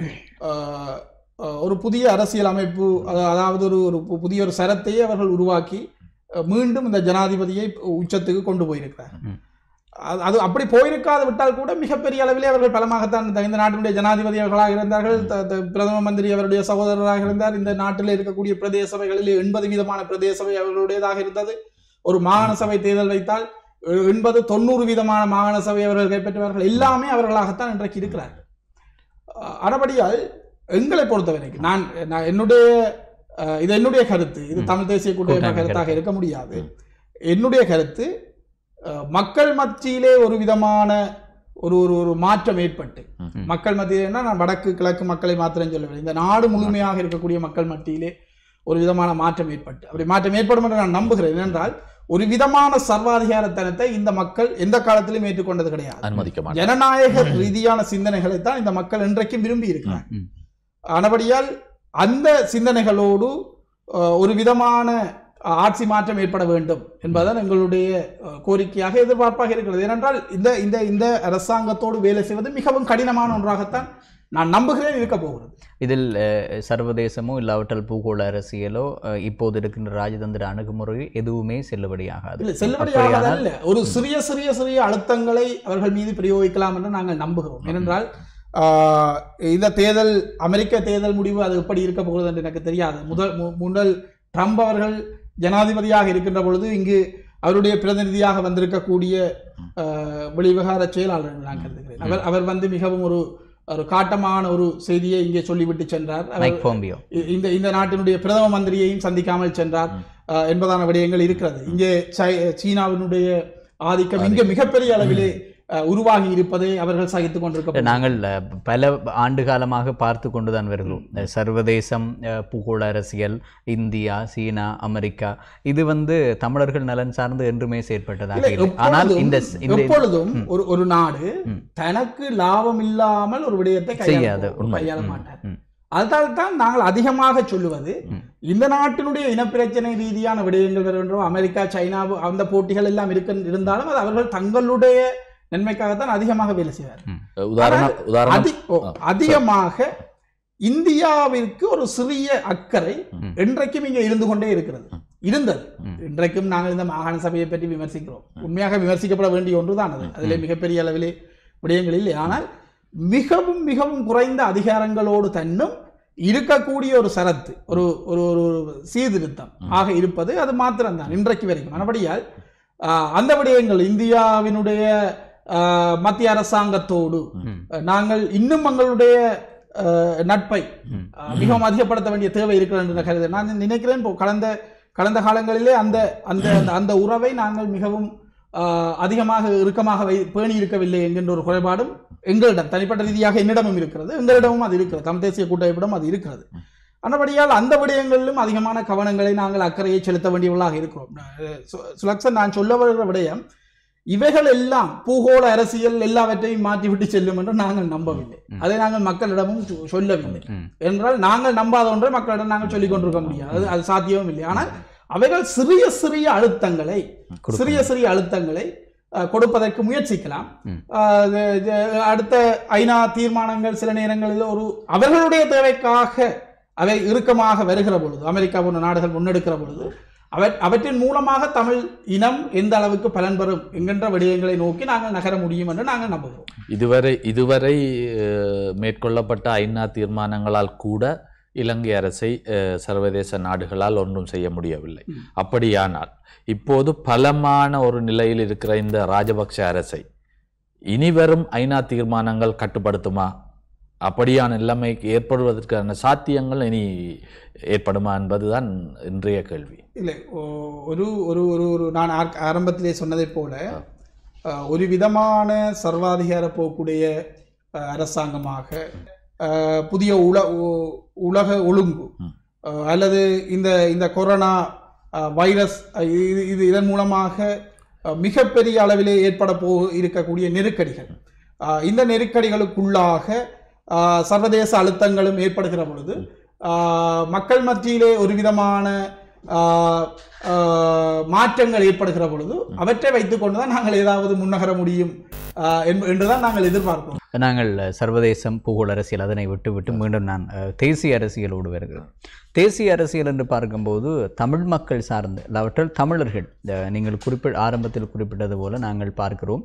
ஒரு புதிய அரசியல் அமைப்பு, அதாவது ஒரு ஒரு புதிய ஒரு சரத்தையே அவர்கள் உருவாக்கி மீண்டும் இந்த ஜனாதிபதியை உச்சத்துக்கு கொண்டு போயிருக்கிறார்கள். அது அப்படி போயிருக்காது விட்டால் கூட மிகப்பெரிய அளவிலே அவர்கள் பலமாகத்தான் இந்த நாட்டினுடைய ஜனாதிபதி அவர்களாக இருந்தார்கள். பிரதம மந்திரி அவருடைய சகோதரராக இருந்தார். இந்த நாட்டில் இருக்கக்கூடிய பிரதேச சபைகளில் எண்பது வீதமான பிரதேச சபை அவர்களுடையதாக இருந்தது. ஒரு மாகாண சபை தேர்தல் வைத்தால் எண்பது தொண்ணூறு வீதமான மாகாண சபை அவர்கள் கைப்பற்றுவார்கள். எல்லாமே அவர்களாகத்தான் இன்றைக்கு இருக்கிறார்கள். ஆனபடியால் எங்களை பொறுத்தவரைக்கும் நான் என்னுடைய இது என்னுடைய கருத்து, இது தமிழ் தேசிய கூட்டமைப்பு கருத்தாக இருக்க முடியாது. என்னுடைய கருத்து, மக்கள் மத்தியிலே ஒரு விதமான ஒரு ஒரு ஒரு மாற்றம் ஏற்பட்டு, மக்கள் மத்தியிலேன்னா நான் வடக்கு கிழக்கு மக்களை மாத்திரம் சொல்லவில்லை, இந்த நாடு முழுமையாக இருக்கக்கூடிய மக்கள் மத்தியிலே ஒரு விதமான மாற்றம் ஏற்பட்டு, அப்படி மாற்றம் ஏற்படும் என்று நான் நம்புகிறேன். ஏனென்றால் ஒரு விதமான சர்வாதிகாரத்தனத்தை இந்த மக்கள் எந்த காலத்திலும் ஏற்றுக்கொண்டது கிடையாது. ஜனநாயக ரீதியான சிந்தனைகளைத்தான் இந்த மக்கள் இன்றைக்கும் விரும்பி இருக்கிறார். ஆனபடியால் அந்த சிந்தனைகளோடு ஒரு விதமான ஆட்சி மாற்றம் ஏற்பட வேண்டும் என்பதுதான் எங்களுடைய கோரிக்கையாக எதிர்பார்ப்பாக இருக்கிறது. ஏனென்றால் இந்த இந்த இந்த அரசாங்கத்தோடு வேலை செய்வது மிகவும் கடினமான ஒன்றாகத்தான் நான் நம்புகிறேன் இருக்க போகிறது. இதில் சர்வதேசமோ இல்லாவிட்டால் பூகோள அரசியலோ இப்போது இருக்கின்ற ராஜதந்திர அணுகுமுறை எதுவுமே செல்லுபடியாகாது. இல்லை, செல்லுபடியாகாத இல்லை. ஒரு சிறிய சிறிய சிறிய அழுத்தங்களை அவர்கள் மீது பிரயோகிக்கலாம் என்று நாங்கள் நம்புகிறோம். ஏனென்றால் இந்த தேர்தல், அமெரிக்க தேர்தல் முடிவு அது எப்படி இருக்க போகிறது என்று எனக்கு தெரியாது. முதல் முதல் ட்ரம்ப் அவர்கள் ஜனாதிபதியாக இருக்கின்ற பொழுது இங்கு அவருடைய பிரதிநிதியாக வந்திருக்கக்கூடிய வெளிவிவகார செயலாளர் நான் கருதுகிறேன். அவர் அவர் வந்து மிகவும் ஒரு ஒரு காட்டமான ஒரு செய்தியை இங்கே சொல்லிவிட்டு சென்றார். இந்த இந்த நாட்டினுடைய பிரதம மந்திரியையும் சந்திக்காமல் சென்றார். என்பதான விடயங்கள் இருக்கிறது. இங்கே சீனாவினுடைய ஆதிக்கம் இங்கே மிகப்பெரிய அளவிலே உருவாகி இருப்பதை அவர்கள் சகித்துக் கொண்டிருக்க நாங்கள் பல ஆண்டு காலமாக பார்த்து கொண்டுதான் வருகிறோம். சர்வதேசம், பூகோள அரசியல், இந்தியா, சீனா, அமெரிக்கா, இது வந்து தமிழர்கள் நலன் சார்ந்து என்றுமே செயற்பட்டதாக இல்லை. ஆனால் இந்த எப்பொழுதும் ஒரு ஒரு நாடு தனக்கு லாபம் இல்லாமல் ஒரு விடயத்தை செய்யாது, கையாள மாட்டார். அதனால் தான் நாங்கள் அதிகமாக சொல்லுவது, இந்த நாட்டினுடைய இனப்பிரச்சனை ரீதியான விடயங்கள் வருகின்றோம். அமெரிக்கா, சைனா அந்த போட்டிகள் எல்லாம் இருக்க இருந்தாலும் அது அவர்கள் தங்களுடைய நன்மைக்காகத்தான் அதிகமாக வேலை செய்வார். அதிகமாக இந்தியாவிற்கு ஒரு சிறிய அக்கறை இன்றைக்கும் இங்கே இருந்து கொண்டே இருக்கிறது, இருந்தது. இன்றைக்கும் நாங்கள் இந்த மாகாண சபையை பற்றி விமர்சிக்கிறோம். உண்மையாக விமர்சிக்கப்பட வேண்டிய ஒன்றுதான் அது. அதிலே மிகப்பெரிய அளவிலே விடயங்கள் இல்லை. ஆனால் மிகவும் மிகவும் குறைந்த அதிகாரங்களோடு தன்னும் இருக்கக்கூடிய ஒரு சரத்து, ஒரு ஒரு சீர்திருத்தம் ஆக இருப்பது அது மாத்திரம்தான் இன்றைக்கு வரைக்கும். மறுபடியால் அந்த விடயங்கள் இந்தியாவினுடைய மத்திய அரசாங்கத்தோடு நாங்கள் இன்னும் எங்களுடைய நட்பை மிகவும் அதிகப்படுத்த வேண்டிய தேவை இருக்கிறது என்று கருது நான் நினைக்கிறேன். கடந்த கடந்த காலங்களிலே அந்த அந்த அந்த உறவை நாங்கள் மிகவும் அதிகமாக இறுக்கமாக வை பேணி இருக்கவில்லை என்கின்ற ஒரு குறைபாடும் எங்களிடம் தனிப்பட்ட ரீதியாக என்னிடமும் இருக்கிறது, எங்களிடமும் அது இருக்கிறது, தமிழ் தேசிய கூட்டமைப்பிடம் அது இருக்கிறது. அந்தபடியால் அந்த விடயங்களிலும் அதிகமான கவனங்களை நாங்கள் அக்கறையை செலுத்த வேண்டியவர்களாக இருக்கிறோம். சுலக்ஷன், நான் சொல்ல வருகிற விடயம், இவைகள் எல்லாம் பூகோள அரசியல் எல்லாவற்றையும் மாற்றிவிட்டு செல்லும் என்று நாங்கள் நம்பவில்லை. அதை நாங்கள் மக்களிடமும் சொல்லவில்லை. என்றால் நாங்கள் நம்பாத ஒன்றை மக்களிடம் நாங்கள் சொல்லிக் கொண்டிருக்க முடியாது, அது சாத்தியமும் இல்லை. ஆனால் அவைகள் சிறிய சிறிய அழுத்தங்களை சிறிய சிறிய அழுத்தங்களை கொடுப்பதற்கு முயற்சிக்கலாம். அடுத்த ஐநா தீர்மானங்கள் சில நேரங்களில் ஒரு அவர்களுடைய தேவைக்காக அவை இறுக்கமாக வருகிற பொழுது, அமெரிக்கா போன்ற நாடுகள் முன்னெடுக்கிற பொழுது அவற்றின் மூலமாக தமிழ் இனம் எந்த அளவுக்கு பலன் பெறும் என்கின்ற விடயங்களை நோக்கி நாங்கள் நகர முடியும் என்று நாங்கள் நம்புகிறோம். இதுவரை இதுவரை மேற்கொள்ளப்பட்ட ஐநா தீர்மானங்களால் கூட இலங்கை அரசை சர்வதேச நாடுகளால் ஒன்றும் செய்ய முடியவில்லை. அப்படியானால் இப்போது பலமான ஒரு நிலையில் இருக்கிற இந்த ராஜபக்ஷ அரசை இனிவரும் ஐநா தீர்மானங்கள் கட்டுப்படுத்துமா? அப்படியான நிலைமைக்கு ஏற்படுவதற்கான சாத்தியங்கள் இனி ஏற்படுமா என்பதுதான் இன்றைய கேள்வி. இல்லை, ஒரு ஒரு ஒரு நான் ஆரம்பத்திலே சொன்னதை போல ஒரு விதமான சர்வாதிகார போக்குடைய அரசாங்கமாக புதிய உல உலக ஒழுங்கு அல்லது இந்த இந்த கொரோனா வைரஸ் இது இதன் மூலமாக மிகப்பெரிய அளவிலே ஏற்பட போ இருக்கக்கூடிய நெருக்கடிகள், இந்த நெருக்கடிகளுக்குள்ளாக சர்வதேச அழுத்தங்களும் ஏற்படுகிற பொழுது மக்கள் மத்தியிலே ஒரு விதமான மாற்றங்கள் ஏற்படுகிற பொழுது அவற்றை வைத்துக் கொண்டுதான் நாங்கள் ஏதாவது முன்னகர முடியும் என்றுதான் நாங்கள் எதிர்பார்ப்போம். நாங்கள் சர்வதேசம், பூகோள அரசியல் அதனை விட்டு விட்டு மீண்டும் நான் தேசிய அரசியலோடு வருகிறேன். தேசிய அரசியல் என்று பார்க்கும்போது தமிழ் மக்கள் சார்ந்து, அவற்றில் தமிழர்கள், நீங்கள் குறிப்பிட்ட ஆரம்பத்தில் குறிப்பிட்டது போல நாங்கள் பார்க்கிறோம்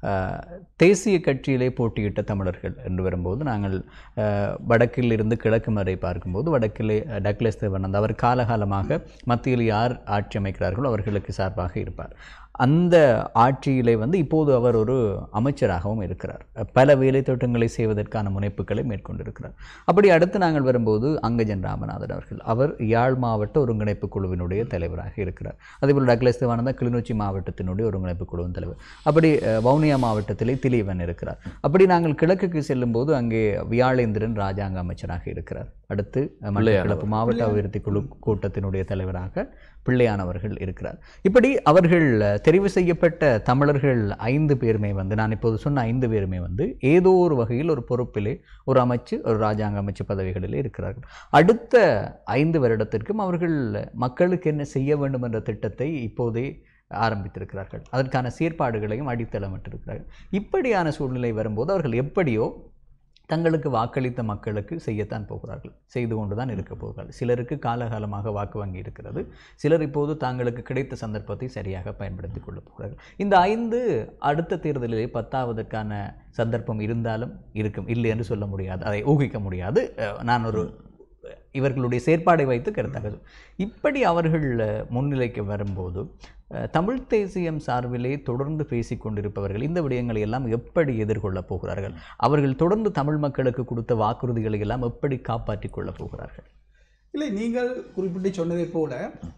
தேசிய கட்சியிலே போட்டியிட்ட தமிழர்கள் என்று வரும்போது நாங்கள் வடக்கில் இருந்து கிழக்கு வரை பார்க்கும்போது வடக்கிலே டக்ளஸ் தேவானந்தா அவர் காலகாலமாக மத்தியில் யார் ஆட்சி அமைக்கிறார்களோ அவர்களுக்கு சார்பாக இருப்பார். அந்த ஆட்சியிலே வந்து இப்போது அவர் ஒரு அமைச்சராகவும் இருக்கிறார். பல வேலை திட்டங்களை செய்வதற்கான முனைப்புகளை மேற்கொண்டிருக்கிறார். அப்படி அடுத்து நாங்கள் வரும்போது அங்கஜன் ராமநாதன் அவர்கள், அவர் யாழ் மாவட்ட ஒருங்கிணைப்பு குழுவினுடைய தலைவராக இருக்கிறார். அதேபோல் டக்ளஸ் தேவானந்தா கிளிநொச்சி மாவட்டத்தினுடைய ஒருங்கிணைப்பு குழுவின் தலைவர். அப்படி வவுனியா மாவட்டத்திலே திலீவன் இருக்கிறார். அப்படி நாங்கள் கிழக்குக்கு செல்லும்போது அங்கே வியாழேந்திரன் ராஜாங்க அமைச்சராக இருக்கிறார். அடுத்து மட்டக்களப்பு மாவட்ட அபிவிருத்தி குழு கூட்டத்தினுடைய தலைவராக பிள்ளையானவர்கள் இருக்கிறார். இப்படி அவர்கள் தெரிவு செய்யப்பட்ட தமிழர்கள் ஐந்து பேருமே வந்து, நான் இப்போது சொன்ன ஐந்து பேருமே வந்து ஏதோ ஒரு வகையில் ஒரு பொறுப்பிலே, ஒரு அமைச்சு, ஒரு ராஜாங்க அமைச்சு பதவிகளிலே இருக்கிறார்கள். அடுத்த ஐந்து வருடத்திற்கும் அவர்கள் மக்களுக்கு என்ன செய்ய வேண்டும் என்ற திட்டத்தை இப்போதே ஆரம்பித்திருக்கிறார்கள். அதற்கான செயற்பாடுகளையும் அடித்தளமிட்டிருக்கிறார்கள். இப்படியான சூழ்நிலை வரும்போது அவர்கள் எப்படியோ தங்களுக்கு வாக்களித்த மக்களுக்கு செய்யத்தான் போகிறார்கள், செய்து கொண்டு தான் இருக்க போகிறார்கள். சிலருக்கு காலகாலமாக வாக்கு வங்கி இருக்கிறது, சிலர் இப்போது தாங்களுக்கு கிடைத்த சந்தர்ப்பத்தை சரியாக பயன்படுத்தி கொள்ளப் போகிறார்கள். இந்த ஐந்து அடுத்த தேர்தலிலே பத்தாவதற்கான சந்தர்ப்பம் இருந்தாலும் இருக்கும், இல்லை என்று சொல்ல முடியாது, அதை ஊகிக்க முடியாது. நான் ஒரு இவர்களுடைய செயற்பாடை வைத்து கருத்தாக இப்படி அவர்கள் முன்னிலைக்கு வரும்போது தமிழ் தேசியம் சார்பிலே தொடர்ந்து பேசிக் கொண்டிருப்பவர்கள் இந்த விடயங்களை எல்லாம் எப்படி எதிர்கொள்ளப் போகிறார்கள்? அவர்கள் தொடர்ந்து தமிழ் மக்களுக்கு கொடுத்த வாக்குறுதிகளை எல்லாம் எப்படி காப்பாற்றிக் கொள்ளப் போகிறார்கள்? இல்லை, நீங்கள் குறிப்பிட்டு சொன்னதை போல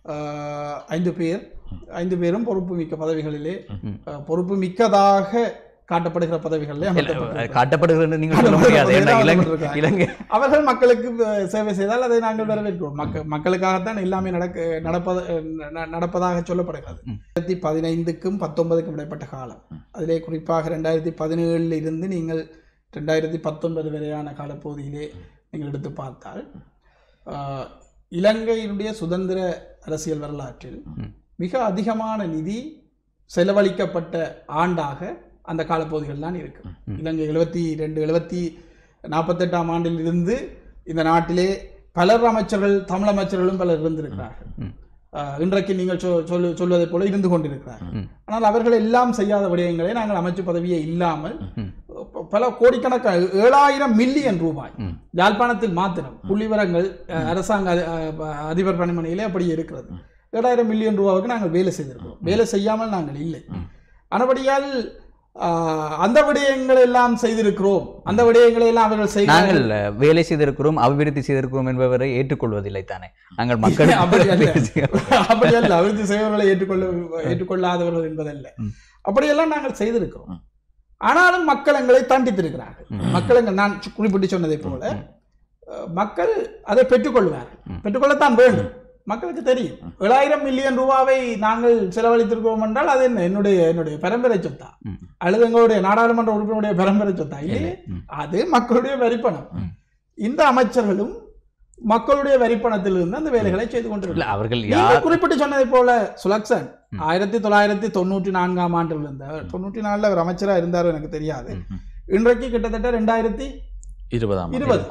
அஹ், ஐந்து பேர் ஐந்து பேரும் பொறுப்பு மிக்க பதவிகளிலே அஹ், பொறுப்பு மிக்கதாக காட்டப்படுகிற பதவிகளிலே அமர்த்தப்பட்டிருக்கிறார்கள். காட்டப்படுகிறது நீங்கள் சொல்ல முடியாது. ஏன்னா இலங்கை இலங்கை அவர்கள் மக்களுக்கு அஹ், சேவை செய்தால் அதை நாங்கள் வரவேற்கிறோம். மக்க மக்களுக்காகத்தான் எல்லாமே நடக்க நடப்பத ந- நடப்பதாக சொல்லப்படுகிறது. ரெண்டாயிரத்தி பதினைந்துக்கும் பத்தொன்பதுக்கும் இடைப்பட்ட காலம், அதிலே குறிப்பாக ரெண்டாயிரத்தி பதினேழுல இருந்து நீங்கள் ரெண்டாயிரத்தி பத்தொன்பது வரையான காலப்பகுதியிலே நீங்கள் எடுத்து பார்த்தால் ஆஹ், இலங்கையினுடைய சுதந்திர அரசியல் வரலாற்றில் மிக அதிகமான நிதி செலவழிக்கப்பட்ட ஆண்டாக அந்த காலப்பகுதிகள் தான் இருக்கு. இலங்கை எழுபத்தி ரெண்டு எழுபத்தி நாற்பத்தெட்டாம் ஆண்டில் இருந்து இந்த நாட்டிலே பலர் அமைச்சர்கள், தமிழ் அமைச்சர்களும் பலர் இருந்திருக்கிறார்கள். ஆஹ், இன்றைக்கு நீங்கள் சொ- சொல்லு சொல்வதைப் போல இருந்து கொண்டிருக்கிறார்கள். ஆனால் அவர்கள் எல்லாம் செய்யாத விடயங்களை நாங்கள் அமைச்சு பதவியே இல்லாமல் ப- பல கோடிக்கணக்கான ஏழாயிரம் மில்லியன் ரூபாய் யாழ்ப்பாணத்தில் மாத்திரம் புள்ளிவரங்கள் அஹ், அரசாங்க அதி- அஹ், அதிபர் பணிமனையிலே அப்படியே இருக்கிறது. ஏழாயிரம் மில்லியன் ரூபாவுக்கு நாங்கள் வேலை செய்திருக்கிறோம். வேலை செய்யாமல் நாங்கள் இல்லை. ஆனபடியால் ஆஹ், அந்த விடயங்களை எல்லாம் செய்திருக்கிறோம். அந்த விடயங்களை எல்லாம் அவர்கள் செய்ய நாங்கள் வேலை செய்திருக்கிறோம், அபிவிருத்தி செய்திருக்கிறோம் என்பவரை ஏற்றுக்கொள்வதில்லை தானே. நாங்கள் மக்கள் அப்படி அல்ல அப்படி அல்ல அபிவிருத்தி செய்வர்களை ஏற்றுக்கொள்ள ஏற்றுக்கொள்ளாதவர்கள் என்பதல்ல. அப்படியெல்லாம் நாங்கள் செய்திருக்கிறோம். ஆனாலும் மக்கள் எங்களை தண்டித்திருக்கிறார்கள். மக்கள் எங்கள் நான் குறிப்பிட்டு சொன்னதை போல அஹ், மக்கள் அதை பெற்றுக்கொள்வார்கள். பெற்றுக்கொள்ளத்தான் வேண்டும். மக்களுக்கு தெரியும் ஏழாயிரம் மில்லியன் ரூபாவை நாங்கள் செலவழித்திருக்கிறோம் என்றால் அது என்ன என்னுடைய என்னுடைய பரம்பரை சொத்தா அல்லது எங்களுடைய நாடாளுமன்ற உறுப்பினருடைய பரம்பரை சொத்தா இல்லை, அது மக்களுடைய வரிப்பணம். இந்த அமைச்சர்களும் மக்களுடைய வரிப்பணத்திலிருந்து அந்த வேலைகளை செய்து கொண்டிருக்கிறார். அவர்கள் நீங்கள் குறிப்பிட்டு சொன்னதை போல சுலக்சன் ஆயிரத்தி தொள்ளாயிரத்தி தொண்ணூற்றி நான்காம் ஆண்டில் இருந்தார். தொண்ணூற்றி நாலுல அவர் அமைச்சரா இருந்தாரோ எனக்கு தெரியாது. இன்றைக்கு கிட்டத்தட்ட ரெண்டாயிரத்தி இருபதாம் இருபது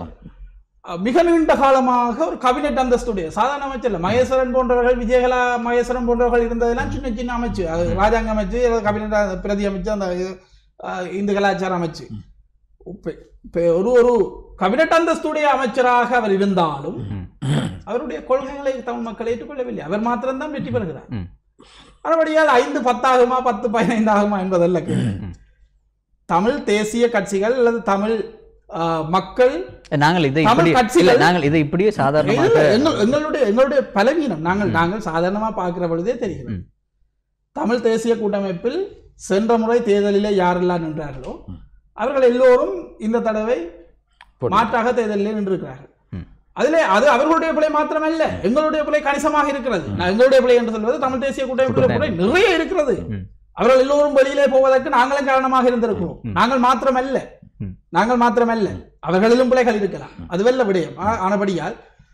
மிக நீண்ட காலமாக ஒரு கேபினெட் அந்தஸ்துடைய சாதாரண அமைச்சர் இல்ல. மகேஸ்வரன் போன்றவர்கள், விஜயகலா மகேஸ்வரன் போன்றவர்கள் இருந்ததெல்லாம் சின்ன சின்ன அமைச்சு, அது ராஜாங்க அமைச்சு, கேபினெட் பிரதி அமைச்சு, அந்த அஹ், இந்து கலாச்சார அமைச்சு. இப்ப- இப்ப ஒரு ஒரு கேபினெட் அந்தஸ்துடைய அமைச்சராக அவர் இருந்தாலும் அவருடைய கொள்கைகளை தமிழ் மக்கள் ஏற்றுக்கொள்ளவில்லை. அவர் மாத்திரம்தான் வெற்றி பெறுகிறார். மறுபடியால் ஐந்து பத்தாகுமா பத்து பதினைந்து ஆகுமா என்பதல்ல கேள்வி. தமிழ் தேசிய கட்சிகள் அல்லது தமிழ் ஆஹ், மக்கள் நாங்கள் இதை தமிழ் இப்படி கட்சிகள் இல்ல, நாங்கள் இதை இப்படியே சாதாரணமாக இல்ல, எங்கள்- எங்களுடைய எங்களுடைய பலவீனம் நாங்கள் நாங்கள் சாதாரணமா பார்க்கிற பொழுதே தெரிகிறது. தமிழ் தேசிய கூட்டமைப்பில் சென்ற முறை தேர்தலிலே யாரெல்லாம் நின்றார்களோ அவர்கள் எல்லோரும் இந்த தடவை மாற்றாக தேர்தலிலே நின்றிருக்கிறார்கள். அதிலே அது அவர்களுடைய பிழை மாத்திரமல்ல, எங்களுடைய பிழை கணிசமாக இருக்கிறது. நான் எங்களுடைய பிழை என்று சொல்வது தமிழ் தேசிய கூட்டமைப்புடைய பிழை நிறைய இருக்கிறது. அவர்கள் எல்லோரும் வெளியிலே போவதற்கு நாங்களும் காரணமாக இருந்திருக்கிறோம். நாங்கள் மாத்திரமல்ல நாங்கள் மாத்திரமல்ல அவர்களிலும் பிழைகள் இருக்கலாம், அதுவல்ல விடயம். ஆ- ஆனபடியால்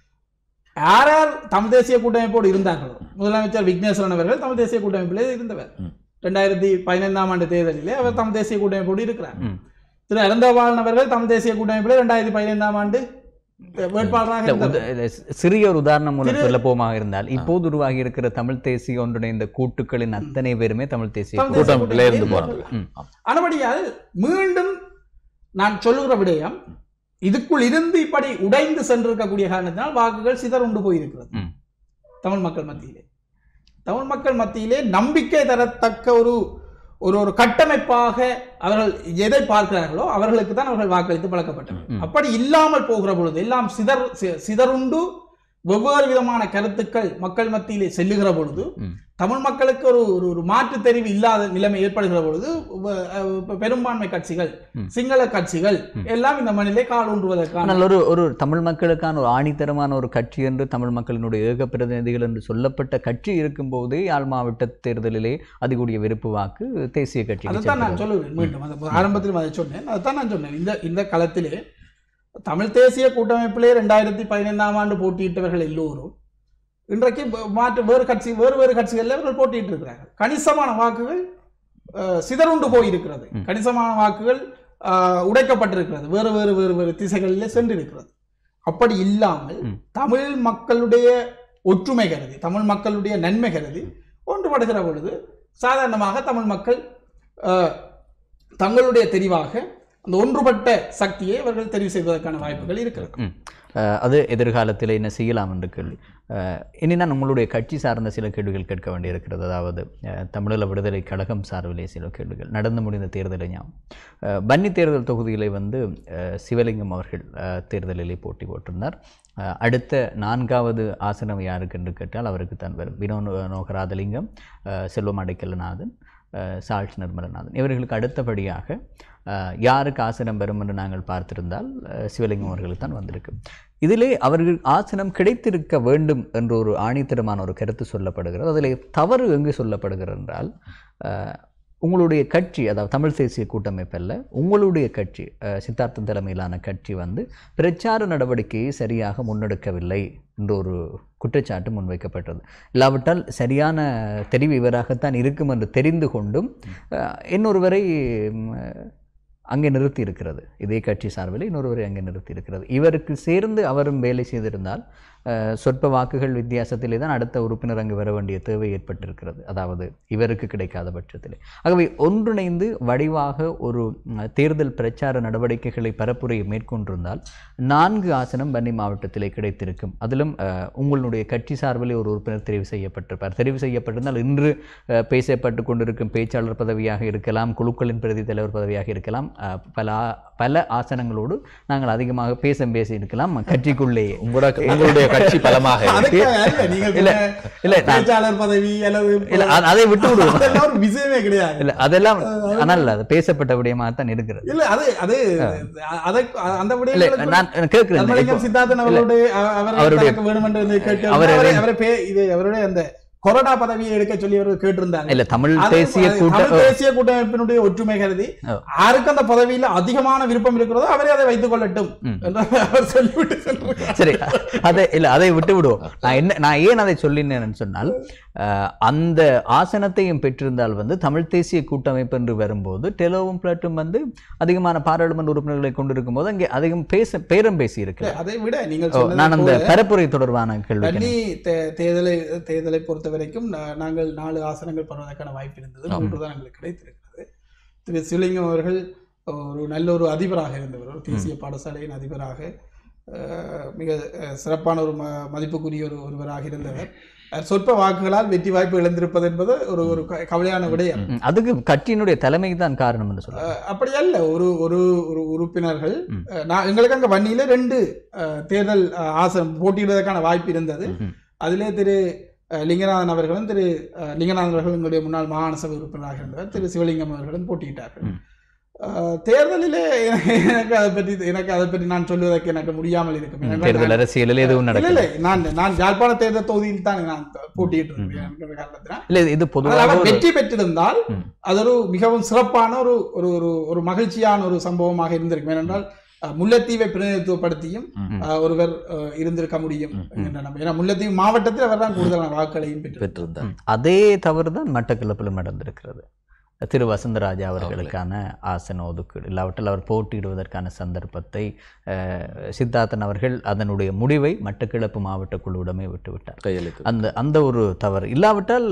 யார் யார் தமிழ் தேசிய கூட்டமைப்போடு இருந்தார்களோ, முதலமைச்சர் விக்னேஸ்வரன் அவர்கள் தமிழ் தேசிய கூட்டமைப்பிலே இருந்தவர். ரெண்டாயிரத்தி பதினைந்தாம் ஆண்டு தேர்தலிலே அவர் தமிழ் தேசிய கூட்டமைப்போடு இருக்கிறார். திரு அருந்தவாளன் அவர்கள் தமிழ் தேசிய கூட்டமைப்பிலே ரெண்டாயிரத்தி பதினைந்தாம் ஆண்டு வேட்பாளராக இருந்தவர். இல்ல, சிறிய ஒரு உதாரணம் மூலம் சொல்ல போமாக இருந்தால் இப்போது உருவாகி இருக்கிற தமிழ் தேசிய ஒன்றிணைந்த கூட்டுக்களின் அத்தனை பேருமே தமிழ் தேசிய தமிழ் தேசிய கூட்டமைப்பிலே இருந்து கூட்டமைப்பிலே போறாங்க. ஆனபடியால் மீண்டும் நான் சொல்லுகிற விடயம் இதுக்குள் இருந்து இப்படி உடைந்து சென்றிருக்கக்கூடிய காரணத்தினால் வாக்குகள் சிதறுண்டு போயிருக்கிறது. தமிழ் மக்கள் மத்தியிலே தமிழ் மக்கள் மத்தியிலே நம்பிக்கை தரத்தக்க ஒரு ஒரு ஒரு கட்டமைப்பாக அவர்கள் எதை பார்க்கிறார்களோ அவர்களுக்கு தான் அவர்கள் வாக்களித்து பழக்கப்பட்டனர். அப்படி இல்லாமல் போகிற பொழுது எல்லாம் சிதர் சி- சிதறுண்டு வெவ்வேறு விதமான கருத்துக்கள் மக்கள் மத்தியிலே செல்லுகிற பொழுது தமிழ் மக்களுக்கு ஒரு ஒரு- ஒரு மாற்று தெரிவு இல்லாத நிலைமை ஏற்படுகிற பொழுது வ- அஹ் பெரும்பான்மை கட்சிகள், சிங்கள கட்சிகள் எல்லாம் இந்த மண்ணிலே கால் ஊன்றுவதற்கான ஆனால் ஒரு ஒரு தமிழ் மக்களுக்கான ஒரு ஆணித்தரமான ஒரு கட்சி என்று தமிழ் மக்களினுடைய ஏக பிரதிநிதிகள் என்று சொல்லப்பட்ட கட்சி இருக்கும்போது யாழ் மாவட்ட தேர்தலிலே அதிகூடிய வெறுப்பு வாக்கு தேசிய கட்சி அதைத்தான் நான் சொல்லுவேன். மீண்டும் அந்த ஆரம்பத்திலும் அதை சொன்னேன். அதைத்தான் நான் சொன்னேன். இந்த இந்த களத்திலே தமிழ் தேசிய கூட்டமைப்பிலே ரெண்டாயிரத்தி பதினைந்தாம் ஆண்டு போட்டியிட்டவர்கள் எல்லோரும் இன்றைக்கு வ- மாற்று வேறு கட்சி வேறு வேறு கட்சிகளில் அவர்கள் போட்டியிட்டு இருக்கிறார்கள். கணிசமான வாக்குகள் அஹ், சிதறுண்டு போயிருக்கிறது. கணிசமான வாக்குகள் அஹ், உடைக்கப்பட்டிருக்கிறது. வேறு வேறு வேறு வேறு திசைகளிலே சென்றிருக்கிறது. அப்படி இல்லாமல் தமிழ் மக்களுடைய ஒற்றுமை கருதி, தமிழ் மக்களுடைய நன்மை கருதி ஒன்றுபடுகிற பொழுது சாதாரணமாக தமிழ் மக்கள் அஹ், தங்களுடைய தெரிவாக அந்த ஒன்றுபட்ட சக்தியை அவர்கள் தெரிவு செய்வதற்கான வாய்ப்புகள் இருக்கிறது. அது எதிர்காலத்தில் என்ன செய்யலாம் என்று கேள்வி. இனி நான் உங்களுடைய கட்சி சார்ந்த சில கேள்விகள் கேட்க வேண்டியிருக்கிறது. அதாவது தமிழீழ விடுதலை கழகம் சார்பிலே சில கேள்விகள். நடந்து முடிந்த தேர்தலை ஞாபகம் பன்னி தேர்தல் தொகுதியிலே வந்து சிவலிங்கம் அவர்கள் தேர்தலிலே போட்டி போட்டிருந்தார். அடுத்த நான்காவது ஆசனம் யாருக்கு என்று கேட்டால் அவருக்கு தான் வரும். வினோ நோகராதலிங்கம், செல்வம் அடைக்கலநாதன், சால்ஸ் நிர்மலநாதன். இவர்களுக்கு அடுத்தபடியாக யாருக்கு ஆசனம் வரும் என்று நாங்கள் பார்த்திருந்தால் சிவலிங்கம் அவர்களுக்கு தான் வந்திருக்கு. இதிலே அவர்கள் ஆசனம் கிடைத்திருக்க வேண்டும் என்ற ஒரு ஆணித்தரமான ஒரு கருத்து சொல்லப்படுகிறது. அதில் தவறு எங்கு சொல்லப்படுகிறது என்றால், உங்களுடைய கட்சி, அதாவது தமிழ் தேசிய கூட்டமைப்பல்ல, உங்களுடைய கட்சி சித்தார்த்தம் தலைமையிலான கட்சி வந்து பிரச்சார நடவடிக்கையை சரியாக முன்னெடுக்கவில்லை என்ற ஒரு குற்றச்சாட்டு முன்வைக்கப்பட்டது. இல்லாவிட்டால் சரியான தெரிவு இவராகத்தான் இருக்கும் என்று தெரிந்து கொண்டும் இன்னொருவரை அங்கே நிறுத்தி இருக்கிறது. இதே கட்சி சார்பில் இன்னொருவரை அங்கே நிறுத்தி இருக்கிறது. இவருக்கு சேர்ந்து அவரும் வேலை செய்திருந்தால் சொற்ப வாக்குகள் வித்தியாசத்திலே தான் அடுத்த உறுப்பினர் அங்கு வர வேண்டிய தேவை ஏற்பட்டிருக்கிறது, அதாவது இவருக்கு கிடைக்காத பட்சத்திலே. ஆகவே ஒன்றிணைந்து வடிவாக ஒரு தேர்தல் பிரச்சார நடவடிக்கைகளை பரப்புரையை மேற்கொண்டிருந்தால் நான்கு ஆசனம் வன்னி மாவட்டத்திலே கிடைத்திருக்கும். அதிலும் உங்களுடைய கட்சி சார்பிலே ஒரு உறுப்பினர் தெரிவு செய்யப்பட்டிருப்பார். தெரிவு செய்யப்பட்டிருந்தால் இன்று பேசப்பட்டு கொண்டிருக்கும் பேச்சாளர் பதவியாக இருக்கலாம், குழுக்களின் பிரதி தலைவர் பதவியாக இருக்கலாம், பல பல ஆசனங்களோடு நாங்கள் அதிகமாக பேச பேசி இருக்கலாம் கட்சிக்குள்ளேயே. உங்களுடைய கட்சி பலமாக அதை விட்டு விடுவோம், விஷயமே கிடையாது. இல்ல அதெல்லாம் ஆனால் அது பேசப்பட்ட விடயமாகத்தான் இருக்கிறது. இல்ல அது அது அந்த விடயம் நான் கேட்கிறேன். சித்தார்த்தன் அவருடைய அவருடைய அவருடைய அந்த கொரோனா பதவியை எடுக்க சொல்லி அவர்கள் கேட்டிருந்தாங்க. இல்ல தமிழ் தேசிய தேசிய கூட்டமைப்பினுடைய ஒற்றுமை கருதி யாருக்கு அந்த பதவியில் அதிகமான விருப்பம் இருக்கிறதோ அவரே அதை வைத்துக் கொள்ளட்டும் என்று அவர் சொல்லிவிட்டு சொல்றார். சரி, அதை இல்ல அதை விட்டு விடுவோம். நான் என்ன நான் ஏன் அதை சொல்லினேன்னு சொன்னால், அந்த ஆசனத்தையும் பெற்றிருந்தால் வந்து தமிழ் தேசிய கூட்டமைப்பு என்று வரும்போது டெலோவும் பிளாட்டும் வந்து அதிகமான பாராளுமன்ற உறுப்பினர்களை கொண்டிருக்கும் போது அங்கே அதிகம் பேச பேரம் பேசி இருக்கு. அதை விட நீங்கள் நான் அந்த பரப்புரை தொடர்பான கேள்வி, தேர்தலை தேர்தலை பொறுத்த வரைக்கும் நாங்கள் நாலு ஆசனங்கள் பெறுவதற்கான வாய்ப்பு இருந்தது. மூன்று தான் எங்களுக்கு கிடைத்திருக்கிறது. திரு சிவலிங்கம் அவர்கள் ஒரு நல்ல ஒரு அதிபராக இருந்தவர், ஒரு தேசிய பாடசாலையின் அதிபராக மிக சிறப்பான ஒரு ம மதிப்புக்குரிய ஒரு ஒருவராக இருந்தவர். சொற்ப வாக்குகளால் வெற்றி வாய்ப்பு இழந்திருப்பது என்பது ஒரு ஒரு கவலையான விடயம். அதுக்கு கட்சியினுடைய தலைமை தான் காரணம் என்று சொல்ல அப்படி அல்ல. ஒரு ஒரு ஒரு உறுப்பினர்கள் நான் எங்களுக்கு அங்கே வன்னியில ரெண்டு தேர்தல் ஆசனம் போட்டியிடுவதற்கான வாய்ப்பு இருந்தது. அதிலே திரு லிங்கநாதன் அவர்களும் திரு லிங்கநாதன் அவர்கள் எங்களுடைய முன்னாள் மாகாண சபை உறுப்பினராக இருந்தவர், திரு சிவலிங்கம் அவர்களும் போட்டியிட்டார்கள். தேர்தலிலே எனக்கு அதை பற்றி எனக்கு அதை பற்றி நான் சொல்வதற்கு எனக்கு முடியாமல் இருக்கும். தேர்தல் அரசியலில் எதுவும் நடக்கல. நான் நான் யாழ்ப்பாண தேர்தல் தொகுதியில் தான் நான் போட்டியிட்டு இருக்கேன். இது பொதுவாக வெற்றி பெற்றிருந்தால் அது ஒரு மிகவும் சிறப்பான ஒரு ஒரு ஒரு மகிழ்ச்சியான ஒரு சம்பவமாக இருந்திருக்கும். ஏனென்றால் முல்லைத்தீவை பிரதிநிதித்துவப்படுத்தியும் ஒருவர் இருந்திருக்க முடியும். ஏன்னா முல்லைத்தீவு மாவட்டத்தில் அவர் தான் கூடுதலான வாக்குகளையும் பெற்றிருந்தார். அதே தவறுதான் மட்டக்களப்பிலும் நடந்திருக்கிறது. திரு வசந்தராஜா அவர்களுக்கான ஆசன ஒதுக்கீடு இல்லாவிட்டால் அவர் போட்டியிடுவதற்கான சந்தர்ப்பத்தை சித்தார்த்தன் அவர்கள் அதனுடைய முடிவை மட்டக்களப்பு மாவட்ட குழுவிடமே விட்டுவிட்டார். அந்த அந்த ஒரு தவறு இல்லாவிட்டால்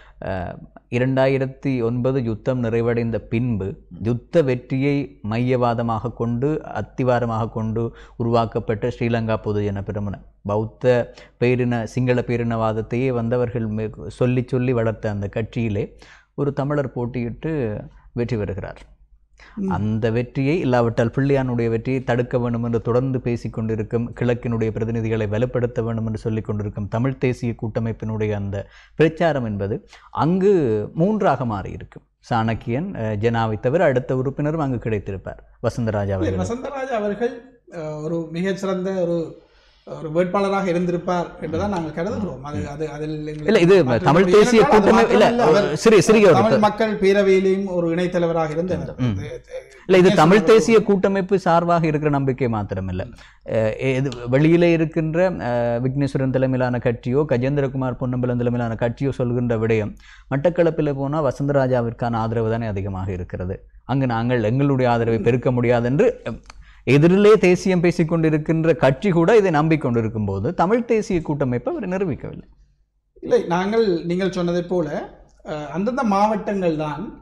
இரண்டாயிரத்தி ஒன்பது யுத்தம் நிறைவடைந்த பின்பு யுத்த வெற்றியை மையவாதமாக கொண்டு அத்திவாரமாக கொண்டு உருவாக்கப்பட்ட ஸ்ரீலங்கா பொதுஜன பெரமுன பௌத்த பேரின சிங்கள பேரினவாதத்தையே வந்தவர்கள் சொல்லி சொல்லி வளர்த்த அந்த கட்சியிலே ஒரு தமிழர் போட்டியிட்டு வெற்றி பெறுகிறார். அந்த வெற்றியை இல்லாவிட்டால் பிள்ளையானுடைய வெற்றியை தடுக்க வேண்டும் என்று தொடர்ந்து பேசிக் கொண்டிருக்கும், கிழக்கினுடைய பிரதிநிதிகளை வலுப்படுத்த வேண்டும் என்று சொல்லிக் கொண்டிருக்கும் தமிழ் தேசிய கூட்டமைப்பினுடைய அந்த பிரச்சாரம் என்பது அங்கு மூன்றாக மாறியிருக்கும். சாணக்கியன், ஜனாவை தவிர அடுத்த உறுப்பினரும் அங்கு கிடைத்திருப்பார். வசந்தராஜா அவர்கள் வசந்தராஜா அவர்கள் ஒரு மிகச்சிறந்த ஒரு ஒரு வேட்பாளராக இருந்திருப்பார் என்றுதான் நாங்கள் கருதுகிறோம். அது அது அதில் இல்ல இது தமிழ் தேசிய கூட்டமைப்பு இல்ல சிறிய சிறிய தமிழ் மக்கள் பேரவையிலையும் ஒரு இணைத்தலைவராக இருந்தவர். இல்ல இது தமிழ் தேசிய கூட்டமைப்பு சார்பாக இருக்கிற நம்பிக்கை மாத்திரம் இல்லை. வெளியிலே இருக்கின்ற விக்னேஸ்வரன் தலைமையிலான கட்சியோ கஜேந்திரகுமார் பொன்னம்பலம் தலைமையிலான கட்சியோ சொல்கின்ற விடயம் மட்டக்களப்பில் போனால் வசந்தராஜாவிற்கான ஆதரவு தானே அதிகமாக இருக்கிறது. அங்கு நாங்கள் எங்களுடைய ஆதரவை பெருக்க முடியாது என்று எதிரிலே தேசியம் பேசிக்கொண்டிருக்கின்ற கட்சி கூட இதை நம்பிக்கொண்டிருக்கும் போது தமிழ் தேசிய கூட்டமைப்பை அவர் நிரூபிக்கவில்லை. இல்லை, நாங்கள் நீங்கள் சொன்னதை போல அந்தந்த மாவட்டங்கள் தான்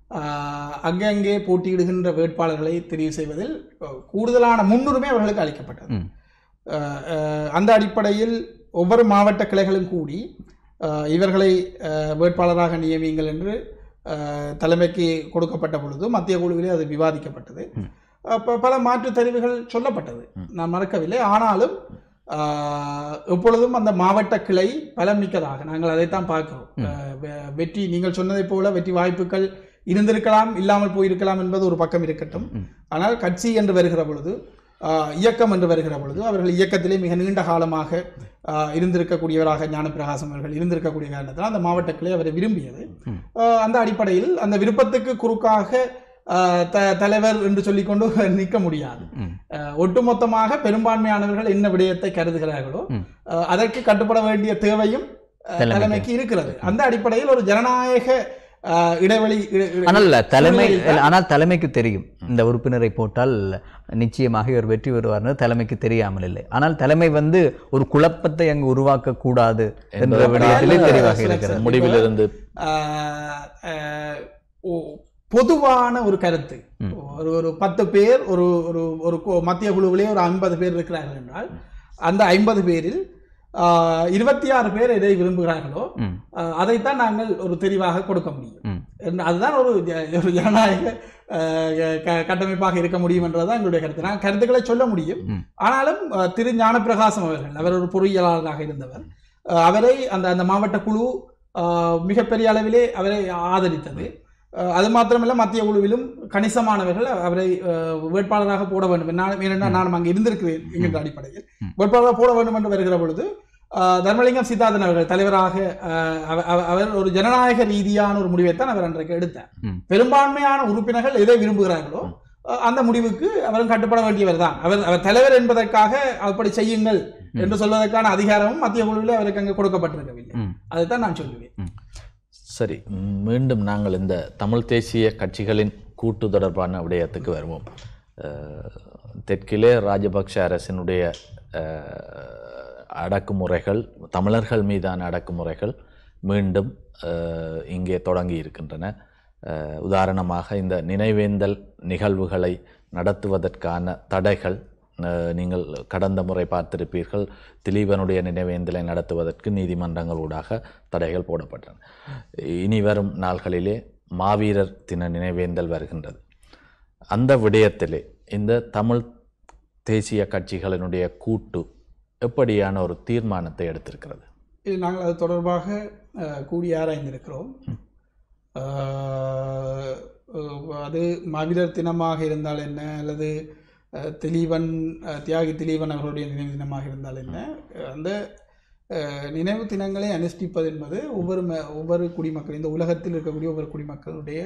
அங்கங்கே போட்டியிடுகின்ற வேட்பாளர்களை தெரிவு செய்வதில் கூடுதலான முன்னுரிமை அவர்களுக்கு அளிக்கப்பட்டது. அந்த அடிப்படையில் ஒவ்வொரு மாவட்ட கிளைகளும் கூடி இவர்களை வேட்பாளராக நியமியுங்கள் என்று தலைமைக்கு கொடுக்கப்பட்ட பொழுது மத்திய குழுவிலே அது விவாதிக்கப்பட்டது. பல மாற்று தெரிவுகள் சொல்லப்பட்டது, நான் மறக்கவில்லை. ஆனாலும் எப்பொழுதும் அந்த மாவட்ட கிளை பலம் மிக்கதாக நாங்கள் அதைத்தான் பார்க்கிறோம். வெற்றி, நீங்கள் சொன்னதை போல வெற்றி வாய்ப்புகள் இருந்திருக்கலாம், இல்லாமல் போயிருக்கலாம் என்பது ஒரு பக்கம் இருக்கட்டும். ஆனால் கட்சி என்று வருகிற பொழுது, இயக்கம் என்று வருகிற பொழுது, அவர்கள் இயக்கத்திலே மிக நீண்ட காலமாக இருந்திருக்கக்கூடியவராக ஞானப்பிரகாசம் அவர்கள் இருந்திருக்கக்கூடிய காரணத்தில் அந்த மாவட்ட கிளை அவரை விரும்பியது. அந்த அடிப்படையில் அந்த விருப்பத்துக்கு குறுக்காக தலைவர் என்று சொல்லிக்கொண்டு நிற்க முடியாது. ஒட்டுமொத்தமாக பெரும்பான்மையானவர்கள் என்ன விடயத்தை கருதுகிறார்களோ அதற்கு கட்டுப்பட வேண்டிய தேவையும் தலைமைக்கு இருக்கிறது. அந்த அடிப்படையில் ஒரு ஜனநாயக இடைவெளி. ஆனால் தலைமை ஆனால் தலைமைக்கு தெரியும் இந்த உறுப்பினரை போட்டால் நிச்சயமாக இவர் வெற்றி பெறுவார்னு தலைமைக்கு தெரியாமல் இல்லை. ஆனால் தலைமை வந்து ஒரு குழப்பத்தை அங்கு உருவாக்க கூடாது என்ற விடயத்திலே தெளிவாக இருக்கிறது. முடிவிலிருந்து பொதுவான ஒரு கருத்து, ஒரு ஒரு பத்து பேர் ஒரு ஒரு மத்திய குழுவிலே ஒரு ஐம்பது பேர் இருக்கிறார்கள் என்றால் அந்த ஐம்பது பேரில் இருபத்தி ஆறு பேர் எதை விரும்புகிறார்களோ அதைத்தான் நாங்கள் ஒரு தெரிவாக கொடுக்க முடியும். அதுதான் ஒரு ஒரு ஜனநாயக கட்டமைப்பாக இருக்க முடியும் என்றதுதான் எங்களுடைய கருத்து. நாங்கள் கருத்துக்களை சொல்ல முடியும். ஆனாலும் திரு ஞானப்பிரகாசம் அவர்கள், அவர் ஒரு பொறியியலாளராக இருந்தவர், அவரை அந்த அந்த மாவட்ட குழு மிகப்பெரிய அளவிலே அவரை ஆதரித்தது. அது மாத்திரமல்ல, மத்திய குழுவிலும் கணிசமானவர்கள் அவரை வேட்பாளராக போட வேண்டும், ஏனென்றால் நான் அங்கே இருந்திருக்கிறேன் என்கின்ற அடிப்படையில் வேட்பாளராக போட வேண்டும் என்று வருகிற பொழுது தர்மலிங்கம் சீதாதன் அவர்கள் தலைவராக அவர் ஒரு ஜனநாயக ரீதியான ஒரு முடிவைத்தான் அவர் அன்றைக்கு எடுத்தார். பெரும்பான்மையான உறுப்பினர்கள் எதை விரும்புகிறார்களோ அந்த முடிவுக்கு அவரும் கட்டுப்பட வேண்டியவர் தான். அவர் அவர் தலைவர் என்பதற்காக அப்படி செய்யுங்கள் என்று சொல்வதற்கான அதிகாரமும் மத்திய குழுவில் அவருக்கு அங்கே கொடுக்கப்பட்டிருக்கவில்லை. அதைத்தான் நான் சொல்லுவேன். சரி, மீண்டும் நாங்கள் இந்த தமிழ் தேசிய கட்சிகளின் கூட்டு தொடர்பான விடயத்துக்கு வருவோம். தெற்கிலே ராஜபக்ஷ அரசினுடைய அடக்குமுறைகள், தமிழர்கள் மீதான அடக்குமுறைகள் மீண்டும் இங்கே தொடங்கி இருக்கின்றன. உதாரணமாக இந்த நினைவேந்தல் நிகழ்வுகளை நடத்துவதற்கான தடைகள், நீங்கள் கடந்த முறை பார்த்திருப்பீர்கள், திலீபனுடைய நினைவேந்தலை நடத்துவதற்கு நீதிமன்றங்கள் ஊடாக தடைகள் போடப்பட்டன. இனி வரும் நாள்களிலே மாவீரர் தின நினைவேந்தல் வருகின்றது. அந்த விடயத்திலே இந்த தமிழ் தேசிய கட்சிகளினுடைய கூட்டு எப்படியான ஒரு தீர்மானத்தை எடுத்திருக்கிறது? நாங்கள் அது தொடர்பாக கூடி ஆராய்ந்திருக்கிறோம். அது மாவீரர் தினமாக இருந்தால் என்ன, அல்லது திலீபன் தியாகி திலீபன் அவர்களுடைய நினைவு தினமாக இருந்தால் என்ன, அந்த நினைவு தினங்களை அனுஷ்டிப்பது என்பது ஒவ்வொரு ஒவ்வொரு குடிமக்கள், இந்த உலகத்தில் இருக்கக்கூடிய ஒவ்வொரு குடிமக்களுடைய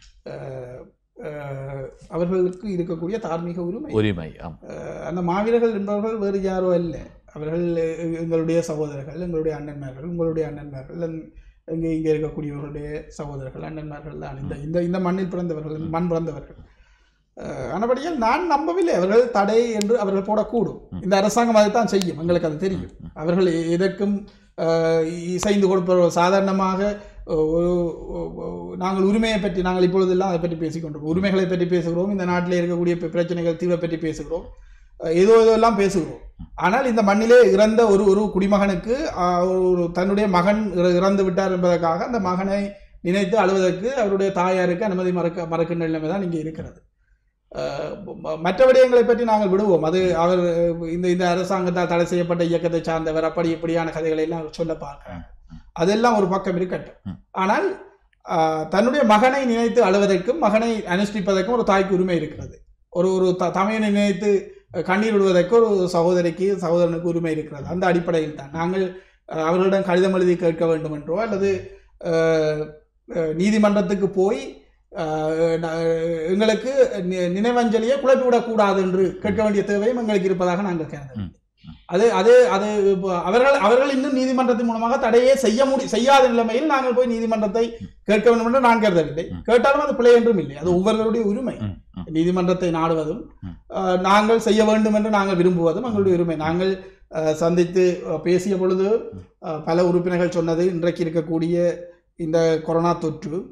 அவர்களுக்கு இருக்கக்கூடிய தார்மீக உரிமை உரிமை அந்த மாவீரர்கள் என்பவர்கள் வேறு யாரோ அல்ல. அவர்கள் எங்களுடைய சகோதரர்கள், எங்களுடைய அண்ணன்மார்கள், உங்களுடைய அண்ணன்மார்கள், இங்கே இங்கே இருக்கக்கூடியவர்களுடைய சகோதரர்கள், அண்ணன்மார்கள் தான். இந்த இந்த இந்த மண்ணில் பிறந்தவர்கள், மண் பிறந்தவர்கள். ஆனபடியால் நான் நம்பவில்லை அவர்கள் தடை என்று அவர்கள் போடக்கூடும். இந்த அரசாங்கம் அதைத்தான் செய்யும், எங்களுக்கு அது தெரியும். அவர்கள் எதற்கும் இசைந்து கொடுப்பவர். சாதாரணமாக ஒரு நாங்கள் உரிமையை பற்றி நாங்கள் இப்பொழுதெல்லாம் அதை பற்றி பேசிக்கொண்டிருக்கோம். உரிமைகளை பற்றி பேசுகிறோம், இந்த நாட்டில் இருக்கக்கூடிய பிரச்சனைகள் தீர்வை பற்றி பேசுகிறோம், ஏதோ இதெல்லாம் பேசுகிறோம். ஆனால் இந்த மண்ணிலே இறந்த ஒரு ஒரு குடிமகனுக்கு ஒரு தன்னுடைய மகன் இறந்து விட்டார் என்பதற்காக அந்த மகனை நினைத்து அழுவதற்கு அவருடைய தாயாருக்கு அனுமதி மறக்க மறக்கின்ற நிலைமை தான் இங்கே இருக்கிறது. மற்ற விடயங்களை பற்றி நாங்கள் விடுவோம். அது அவர் இந்த இந்த அரசாங்கத்தால் தடை செய்யப்பட்ட இயக்கத்தை சார்ந்தவர், அப்படி இப்படியான கதைகளை எல்லாம் சொல்ல பார்க்கிறாங்க. அதெல்லாம் ஒரு பக்கம் இருக்கட்டும். ஆனால் தன்னுடைய மகனை நினைத்து அழுவதற்கும் மகனை அனுஷ்டிப்பதற்கும் ஒரு தாய்க்கு உரிமை இருக்கிறது. ஒரு ஒரு தமையனை நினைத்து கண்ணீர் விடுவதற்கு ஒரு சகோதரிக்கு சகோதரனுக்கு உரிமை இருக்கிறது. அந்த அடிப்படையில் தான் நாங்கள் அவர்களிடம் கடிதம் எழுதி கேட்க வேண்டும் என்றோ அல்லது நீதிமன்றத்துக்கு போய் எங்களுக்கு நினைவஞ்சலியை குழப்பிவிடக்கூடாது என்று கேட்க வேண்டிய தேவையும் எங்களுக்கு இருப்பதாக நாங்கள் கருதுகிறோம். அது அது அது அவர்கள் அவர்கள் இன்னும் நீதிமன்றத்தின் மூலமாக தடையே செய்ய முடி செய்யாத நிலைமையில் நாங்கள் போய் நீதிமன்றத்தை கேட்க வேண்டும் என்று நான் கருதவில்லை. கேட்டாலும் அது பிழை என்றும் இல்லை. அது ஒவ்வொருவருடைய உரிமை. நீதிமன்றத்தை நாடுவதும் நாங்கள் செய்ய வேண்டும் என்று நாங்கள் விரும்புவதும் எங்களுடைய உரிமை. நாங்கள் சந்தித்து பேசிய பொழுது பல உறுப்பினர்கள் சொன்னது, இன்றைக்கு இருக்கக்கூடிய இந்த கொரோனா தொற்று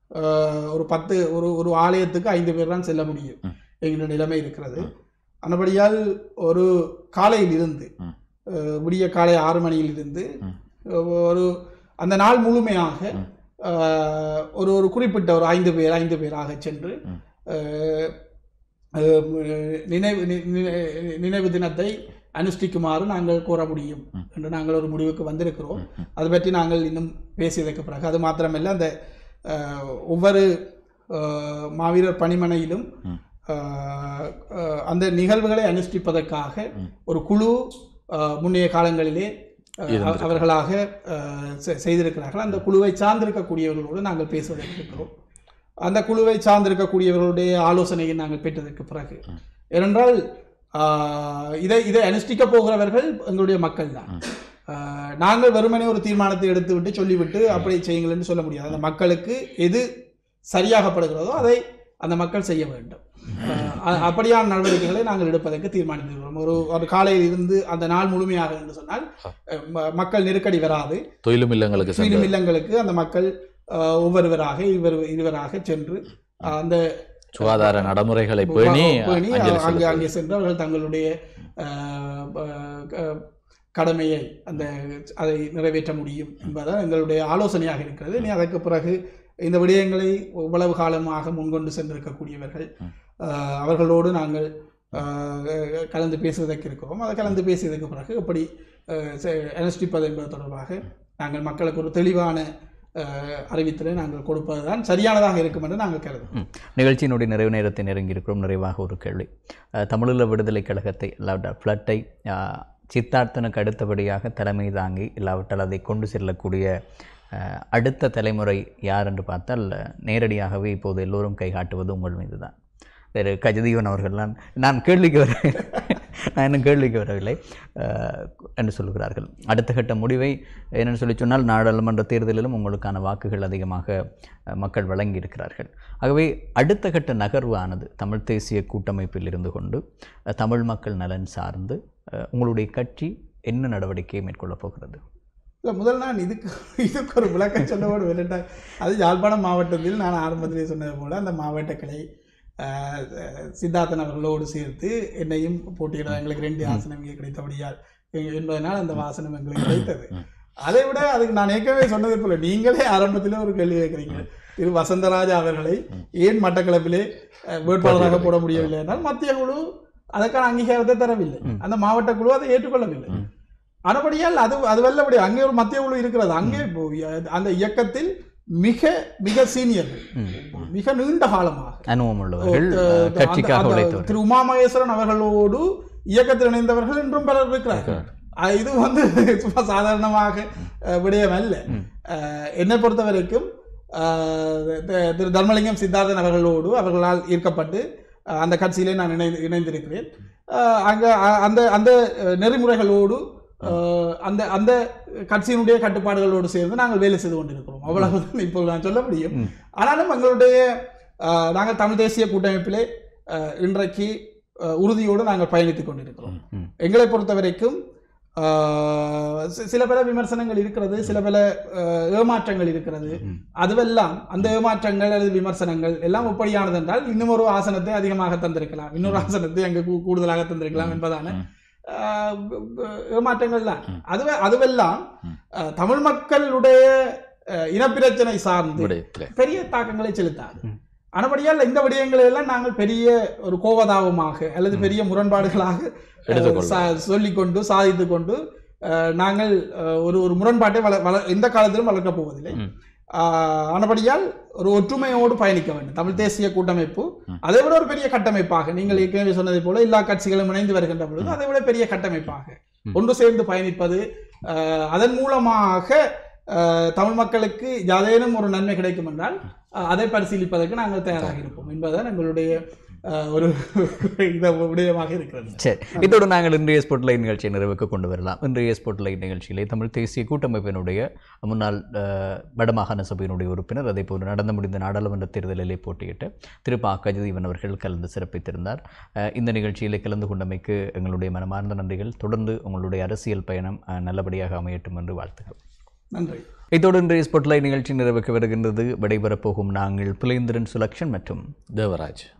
ஒரு பத்து ஒரு ஒரு ஆலயத்துக்கு ஐந்து பேர் தான் செல்ல முடியும் என்கிற நிலைமை இருக்கிறது. அந்தபடியால் ஒரு காலையில் இருந்து விடிய காலை ஆறு மணியில் இருந்து ஒரு அந்த நாள் முழுமையாக ஒரு ஒரு குறிப்பிட்ட ஒரு ஐந்து பேர் ஐந்து பேராக சென்று நினைவு நினைவு தினத்தை அனுஷ்டிக்குமாறு நாங்கள் கோர முடியும் என்று நாங்கள் ஒரு முடிவுக்கு வந்திருக்கிறோம். அதை பற்றி நாங்கள் இன்னும் பேசியதற்கு பிறகு அது மாத்திரமல்ல, அந்த ஒவ்வொரு மாவீரர் பணிமனையிலும் அந்த நிகழ்வுகளை அனுஷ்டிப்பதற்காக ஒரு குழு முன்னைய காலங்களிலே அவர்களாக செய்திருக்கிறார்கள். அந்த குழுவை சார்ந்திருக்கக்கூடியவர்களோடு நாங்கள் பேசுவதற்கு இருக்கிறோம். அந்த குழுவை சார்ந்திருக்கக்கூடியவர்களுடைய ஆலோசனையை நாங்கள் பெற்றதற்கு பிறகு, ஏனென்றால் இதை இதை அனுஷ்டிக்கப் போகிறவர்கள் எங்களுடைய மக்கள் தான். நாங்கள் வெறுமனே ஒரு தீர்மானத்தை எடுத்துவிட்டு சொல்லிவிட்டு அப்படி செய்யுங்கள் என்று சொல்ல முடியாது. அந்த மக்களுக்கு எது சரியாகப்படுகிறதோ அதை அந்த மக்கள் செய்ய வேண்டும். அப்படியான நடவடிக்கைகளை நாங்கள் எடுப்பதற்கு தீர்மானித்திருக்கிறோம். ஒரு ஒரு காலையில் இருந்து அந்த நாள் முழுமையாக என்று சொன்னால் மக்கள் நெருக்கடி வராது. தொழிலும் இல்லங்களுக்கு தொழிலும் இல்லங்களுக்கு அந்த மக்கள் ஒவ்வொருவராக இருவர் இருவராக சென்று அந்த சுகாதார நடைமுறைகளை பேணி அங்கே அங்கே சென்று அவர்கள் தங்களுடைய கடமையை அந்த அதை நிறைவேற்ற முடியும் என்பதுதான் எங்களுடைய ஆலோசனையாக இருக்கிறது. இனி அதற்கு பிறகு இந்த விடயங்களை இவ்வளவு காலமாக முன்கொண்டு சென்றிருக்கக்கூடியவர்கள் அவர்களோடு நாங்கள் கலந்து பேசுவதற்கு இருக்கிறோம். அதை கலந்து பேசியதற்கு பிறகு எப்படி அனுஷ்டிப்பது என்பது தொடர்பாக நாங்கள் மக்களுக்கு ஒரு தெளிவான அறிவித்தலை நாங்கள் கொடுப்பது தான் சரியானதாக இருக்கும் என்று நாங்கள் கருதுகிறோம். நிகழ்ச்சியினுடைய நிறைவு நேரத்தை நெருங்கியிருக்கிறோம். நிறைவாக ஒரு கேள்வி. தமிழீழ விடுதலை கழகத்தை இல்லாவிட்டால் ஃப்ளட்டை சித்தார்த்தனுக்கு அடுத்தபடியாக தலைமை தாங்கி இல்லாவிட்டால் அதை கொண்டு செல்லக்கூடிய அடுத்த தலைமுறை யார் என்று பார்த்தால் நேரடியாகவே இப்போது எல்லோரும் கை காட்டுவது உங்கள் மீது தான். வேறு கஜதீவன் அவர்கள்லாம் நான் கேள்விக்கு வர நான் இன்னும் கேள்விக்கு வரவில்லை என்று சொல்கிறார்கள். அடுத்த கட்ட முடிவை என்னென்னு சொல்லி சொன்னால் நாடாளுமன்ற தேர்தலிலும் உங்களுக்கான வாக்குகள் அதிகமாக மக்கள் வழங்கி இருக்கிறார்கள். ஆகவே அடுத்த கட்ட நகர்வு ஆனது தமிழ் தேசிய கூட்டமைப்பில் இருந்து கொண்டு தமிழ் மக்கள் நலன் சார்ந்து உங்களுடைய கட்சி என்ன நடவடிக்கையை மேற்கொள்ளப் போகிறது? இல்லை, முதல் நான் இதுக்கு இதுக்கு ஒரு விளக்கம் சொல்லவோடு விளையாட்டால் அது யாழ்ப்பாணம் மாவட்டத்தில் நான் ஆரம்பத்திலே சொன்னது போல் அந்த மாவட்ட கிளை சித்தார்த்தன் அவர்களோடு சேர்த்து என்னையும் போட்டியிட எங்களுக்கு ரெண்டு ஆசனம் இங்கே கிடைத்தபடியால் என்பதனால் அந்த வாசனம் எங்களுக்கு கிடைத்தது. அதை விட அதுக்கு நான் ஏற்கனவே சொன்னது போல நீங்களே ஆரம்பத்திலே ஒரு கேள்வி கேட்குறீங்க, திரு வசந்தராஜா அவர்களை ஏன் மட்டக்களப்பிலே வேட்பாளராக போட முடியவில்லை என்றால் மத்திய குழு அதற்கான அங்கீகாரத்தை தரவில்லை, அந்த மாவட்ட குழு அதை ஏற்றுக்கொள்ளவில்லை. ஆனபடியால் அது அது வெல்லபடி அங்கே ஒரு மத்திய குழு இருக்கிறது. அங்கே அந்த இயக்கத்தில் மிக மிக சீனியர்கள், மிக நீண்ட காலமாக அனுபவம் உள்ளவர்கள், திரு உமா மகேஸ்வரன் அவர்களோடு இயக்கத்தில் இணைந்தவர்கள் இன்றும் பலர் இருக்கிறார்கள். இது வந்து சும்மா சாதாரணமாக விடயம் அல்ல. என்னை பொறுத்த வரைக்கும் திரு தர்மலிங்கம் சித்தார்த்தன் அவர்களோடு அவர்களால் ஈர்க்கப்பட்டு அந்த கட்சியிலே நான் இணைந்து இணைந்திருக்கிறேன். அங்கே அந்த அந்த நெறிமுறைகளோடு அந்த அந்த கட்சியினுடைய கட்டுப்பாடுகளோடு சேர்ந்து நாங்கள் வேலை செய்து கொண்டிருக்கிறோம். அவ்வளவுதான் இப்போ நான் சொல்ல முடியும். ஆனாலும் எங்களுடைய நாங்கள் தமிழ் தேசிய கூட்டமைப்பிலே இன்றைக்கு உறுதியோடு நாங்கள் பயணித்துக் கொண்டிருக்கிறோம். எங்களை பொறுத்த வரைக்கும் சில பல விமர்சனங்கள் இருக்கிறது, சில பல ஏமாற்றங்கள் இருக்கிறது. அதுவெல்லாம் அந்த ஏமாற்றங்கள் அல்லது விமர்சனங்கள் எல்லாம் எப்படியானது என்றால் இன்னும் ஒரு ஆசனத்தை அதிகமாக தந்திருக்கலாம், இன்னொரு ஆசனத்தை அங்கு கூடுதலாக தந்திருக்கலாம் என்பதான ஏமாற்றங்கள் தான். அதுவே அதுவெல்லாம் தமிழ் மக்களுடைய இனப்பிரச்சனை சார்ந்து பெரிய தாக்கங்களை செலுத்தாது. ஆனபடியால் இந்த விடயங்களை எல்லாம் நாங்கள் பெரிய ஒரு கோவதாபமாக அல்லது பெரிய முரண்பாடுகளாக சொல்லிக்கொண்டு சாதித்து கொண்டு நாங்கள் ஒரு ஒரு முரண்பாட்டை வள வள எந்த காலத்திலும் வளர்க்கப் போவதில்லை. ஆனபடியால் ஒரு ஒற்றுமையோடு பயணிக்க வேண்டும். தமிழ் தேசிய கூட்டமைப்பு அதை விட ஒரு பெரிய கட்டமைப்பாக, நீங்கள் ஏற்கனவே சொன்னதை போல எல்லா கட்சிகளும் இணைந்து வருகின்ற பொழுது அதை விட பெரிய கட்டமைப்பாக ஒன்று சேர்ந்து பயணிப்பது, அதன் மூலமாக தமிழ் மக்களுக்கு யாதேனும் ஒரு நன்மை கிடைக்கும் என்றால் அதை பரிசீலிப்பதற்கு நாங்கள் தயாராக இருப்போம் என்பதுதான் எங்களுடைய ஒரு விடயமாக இருக்கிறது. சரி, இதோடு நாங்கள் இன்றைய ஸ்பாட்லைட் நிகழ்ச்சியை நிறைவுக்கு கொண்டு வரலாம். இன்றைய ஸ்பாட்லைட் நிகழ்ச்சியிலே தமிழ் தேசிய கூட்டமைப்பினுடைய முன்னாள் வடமாகாண சபையினுடைய உறுப்பினர், அதே போன்று நடந்து முடிந்த நாடாளுமன்ற தேர்தலிலே போட்டியிட்ட திரு ப கஜதீவன் அவர்கள் கலந்து சிறப்பித்திருந்தார். இந்த நிகழ்ச்சியிலே கலந்து கொண்டமைக்கு எங்களுடைய மனமார்ந்த நன்றிகள். தொடர்ந்து உங்களுடைய அரசியல் பயணம் நல்லபடியாக அமையட்டும் என்று வாழ்த்துகிறோம். நன்றி. இத்தோடு இன்றைய ஸ்பாட்லைட் நிகழ்ச்சி நிறைவுக்கு வருகின்றது. விடைபெறப் போகும் நாங்கள் புலேந்திரன் சுலக்ஷன் மற்றும் தேவராஜ்.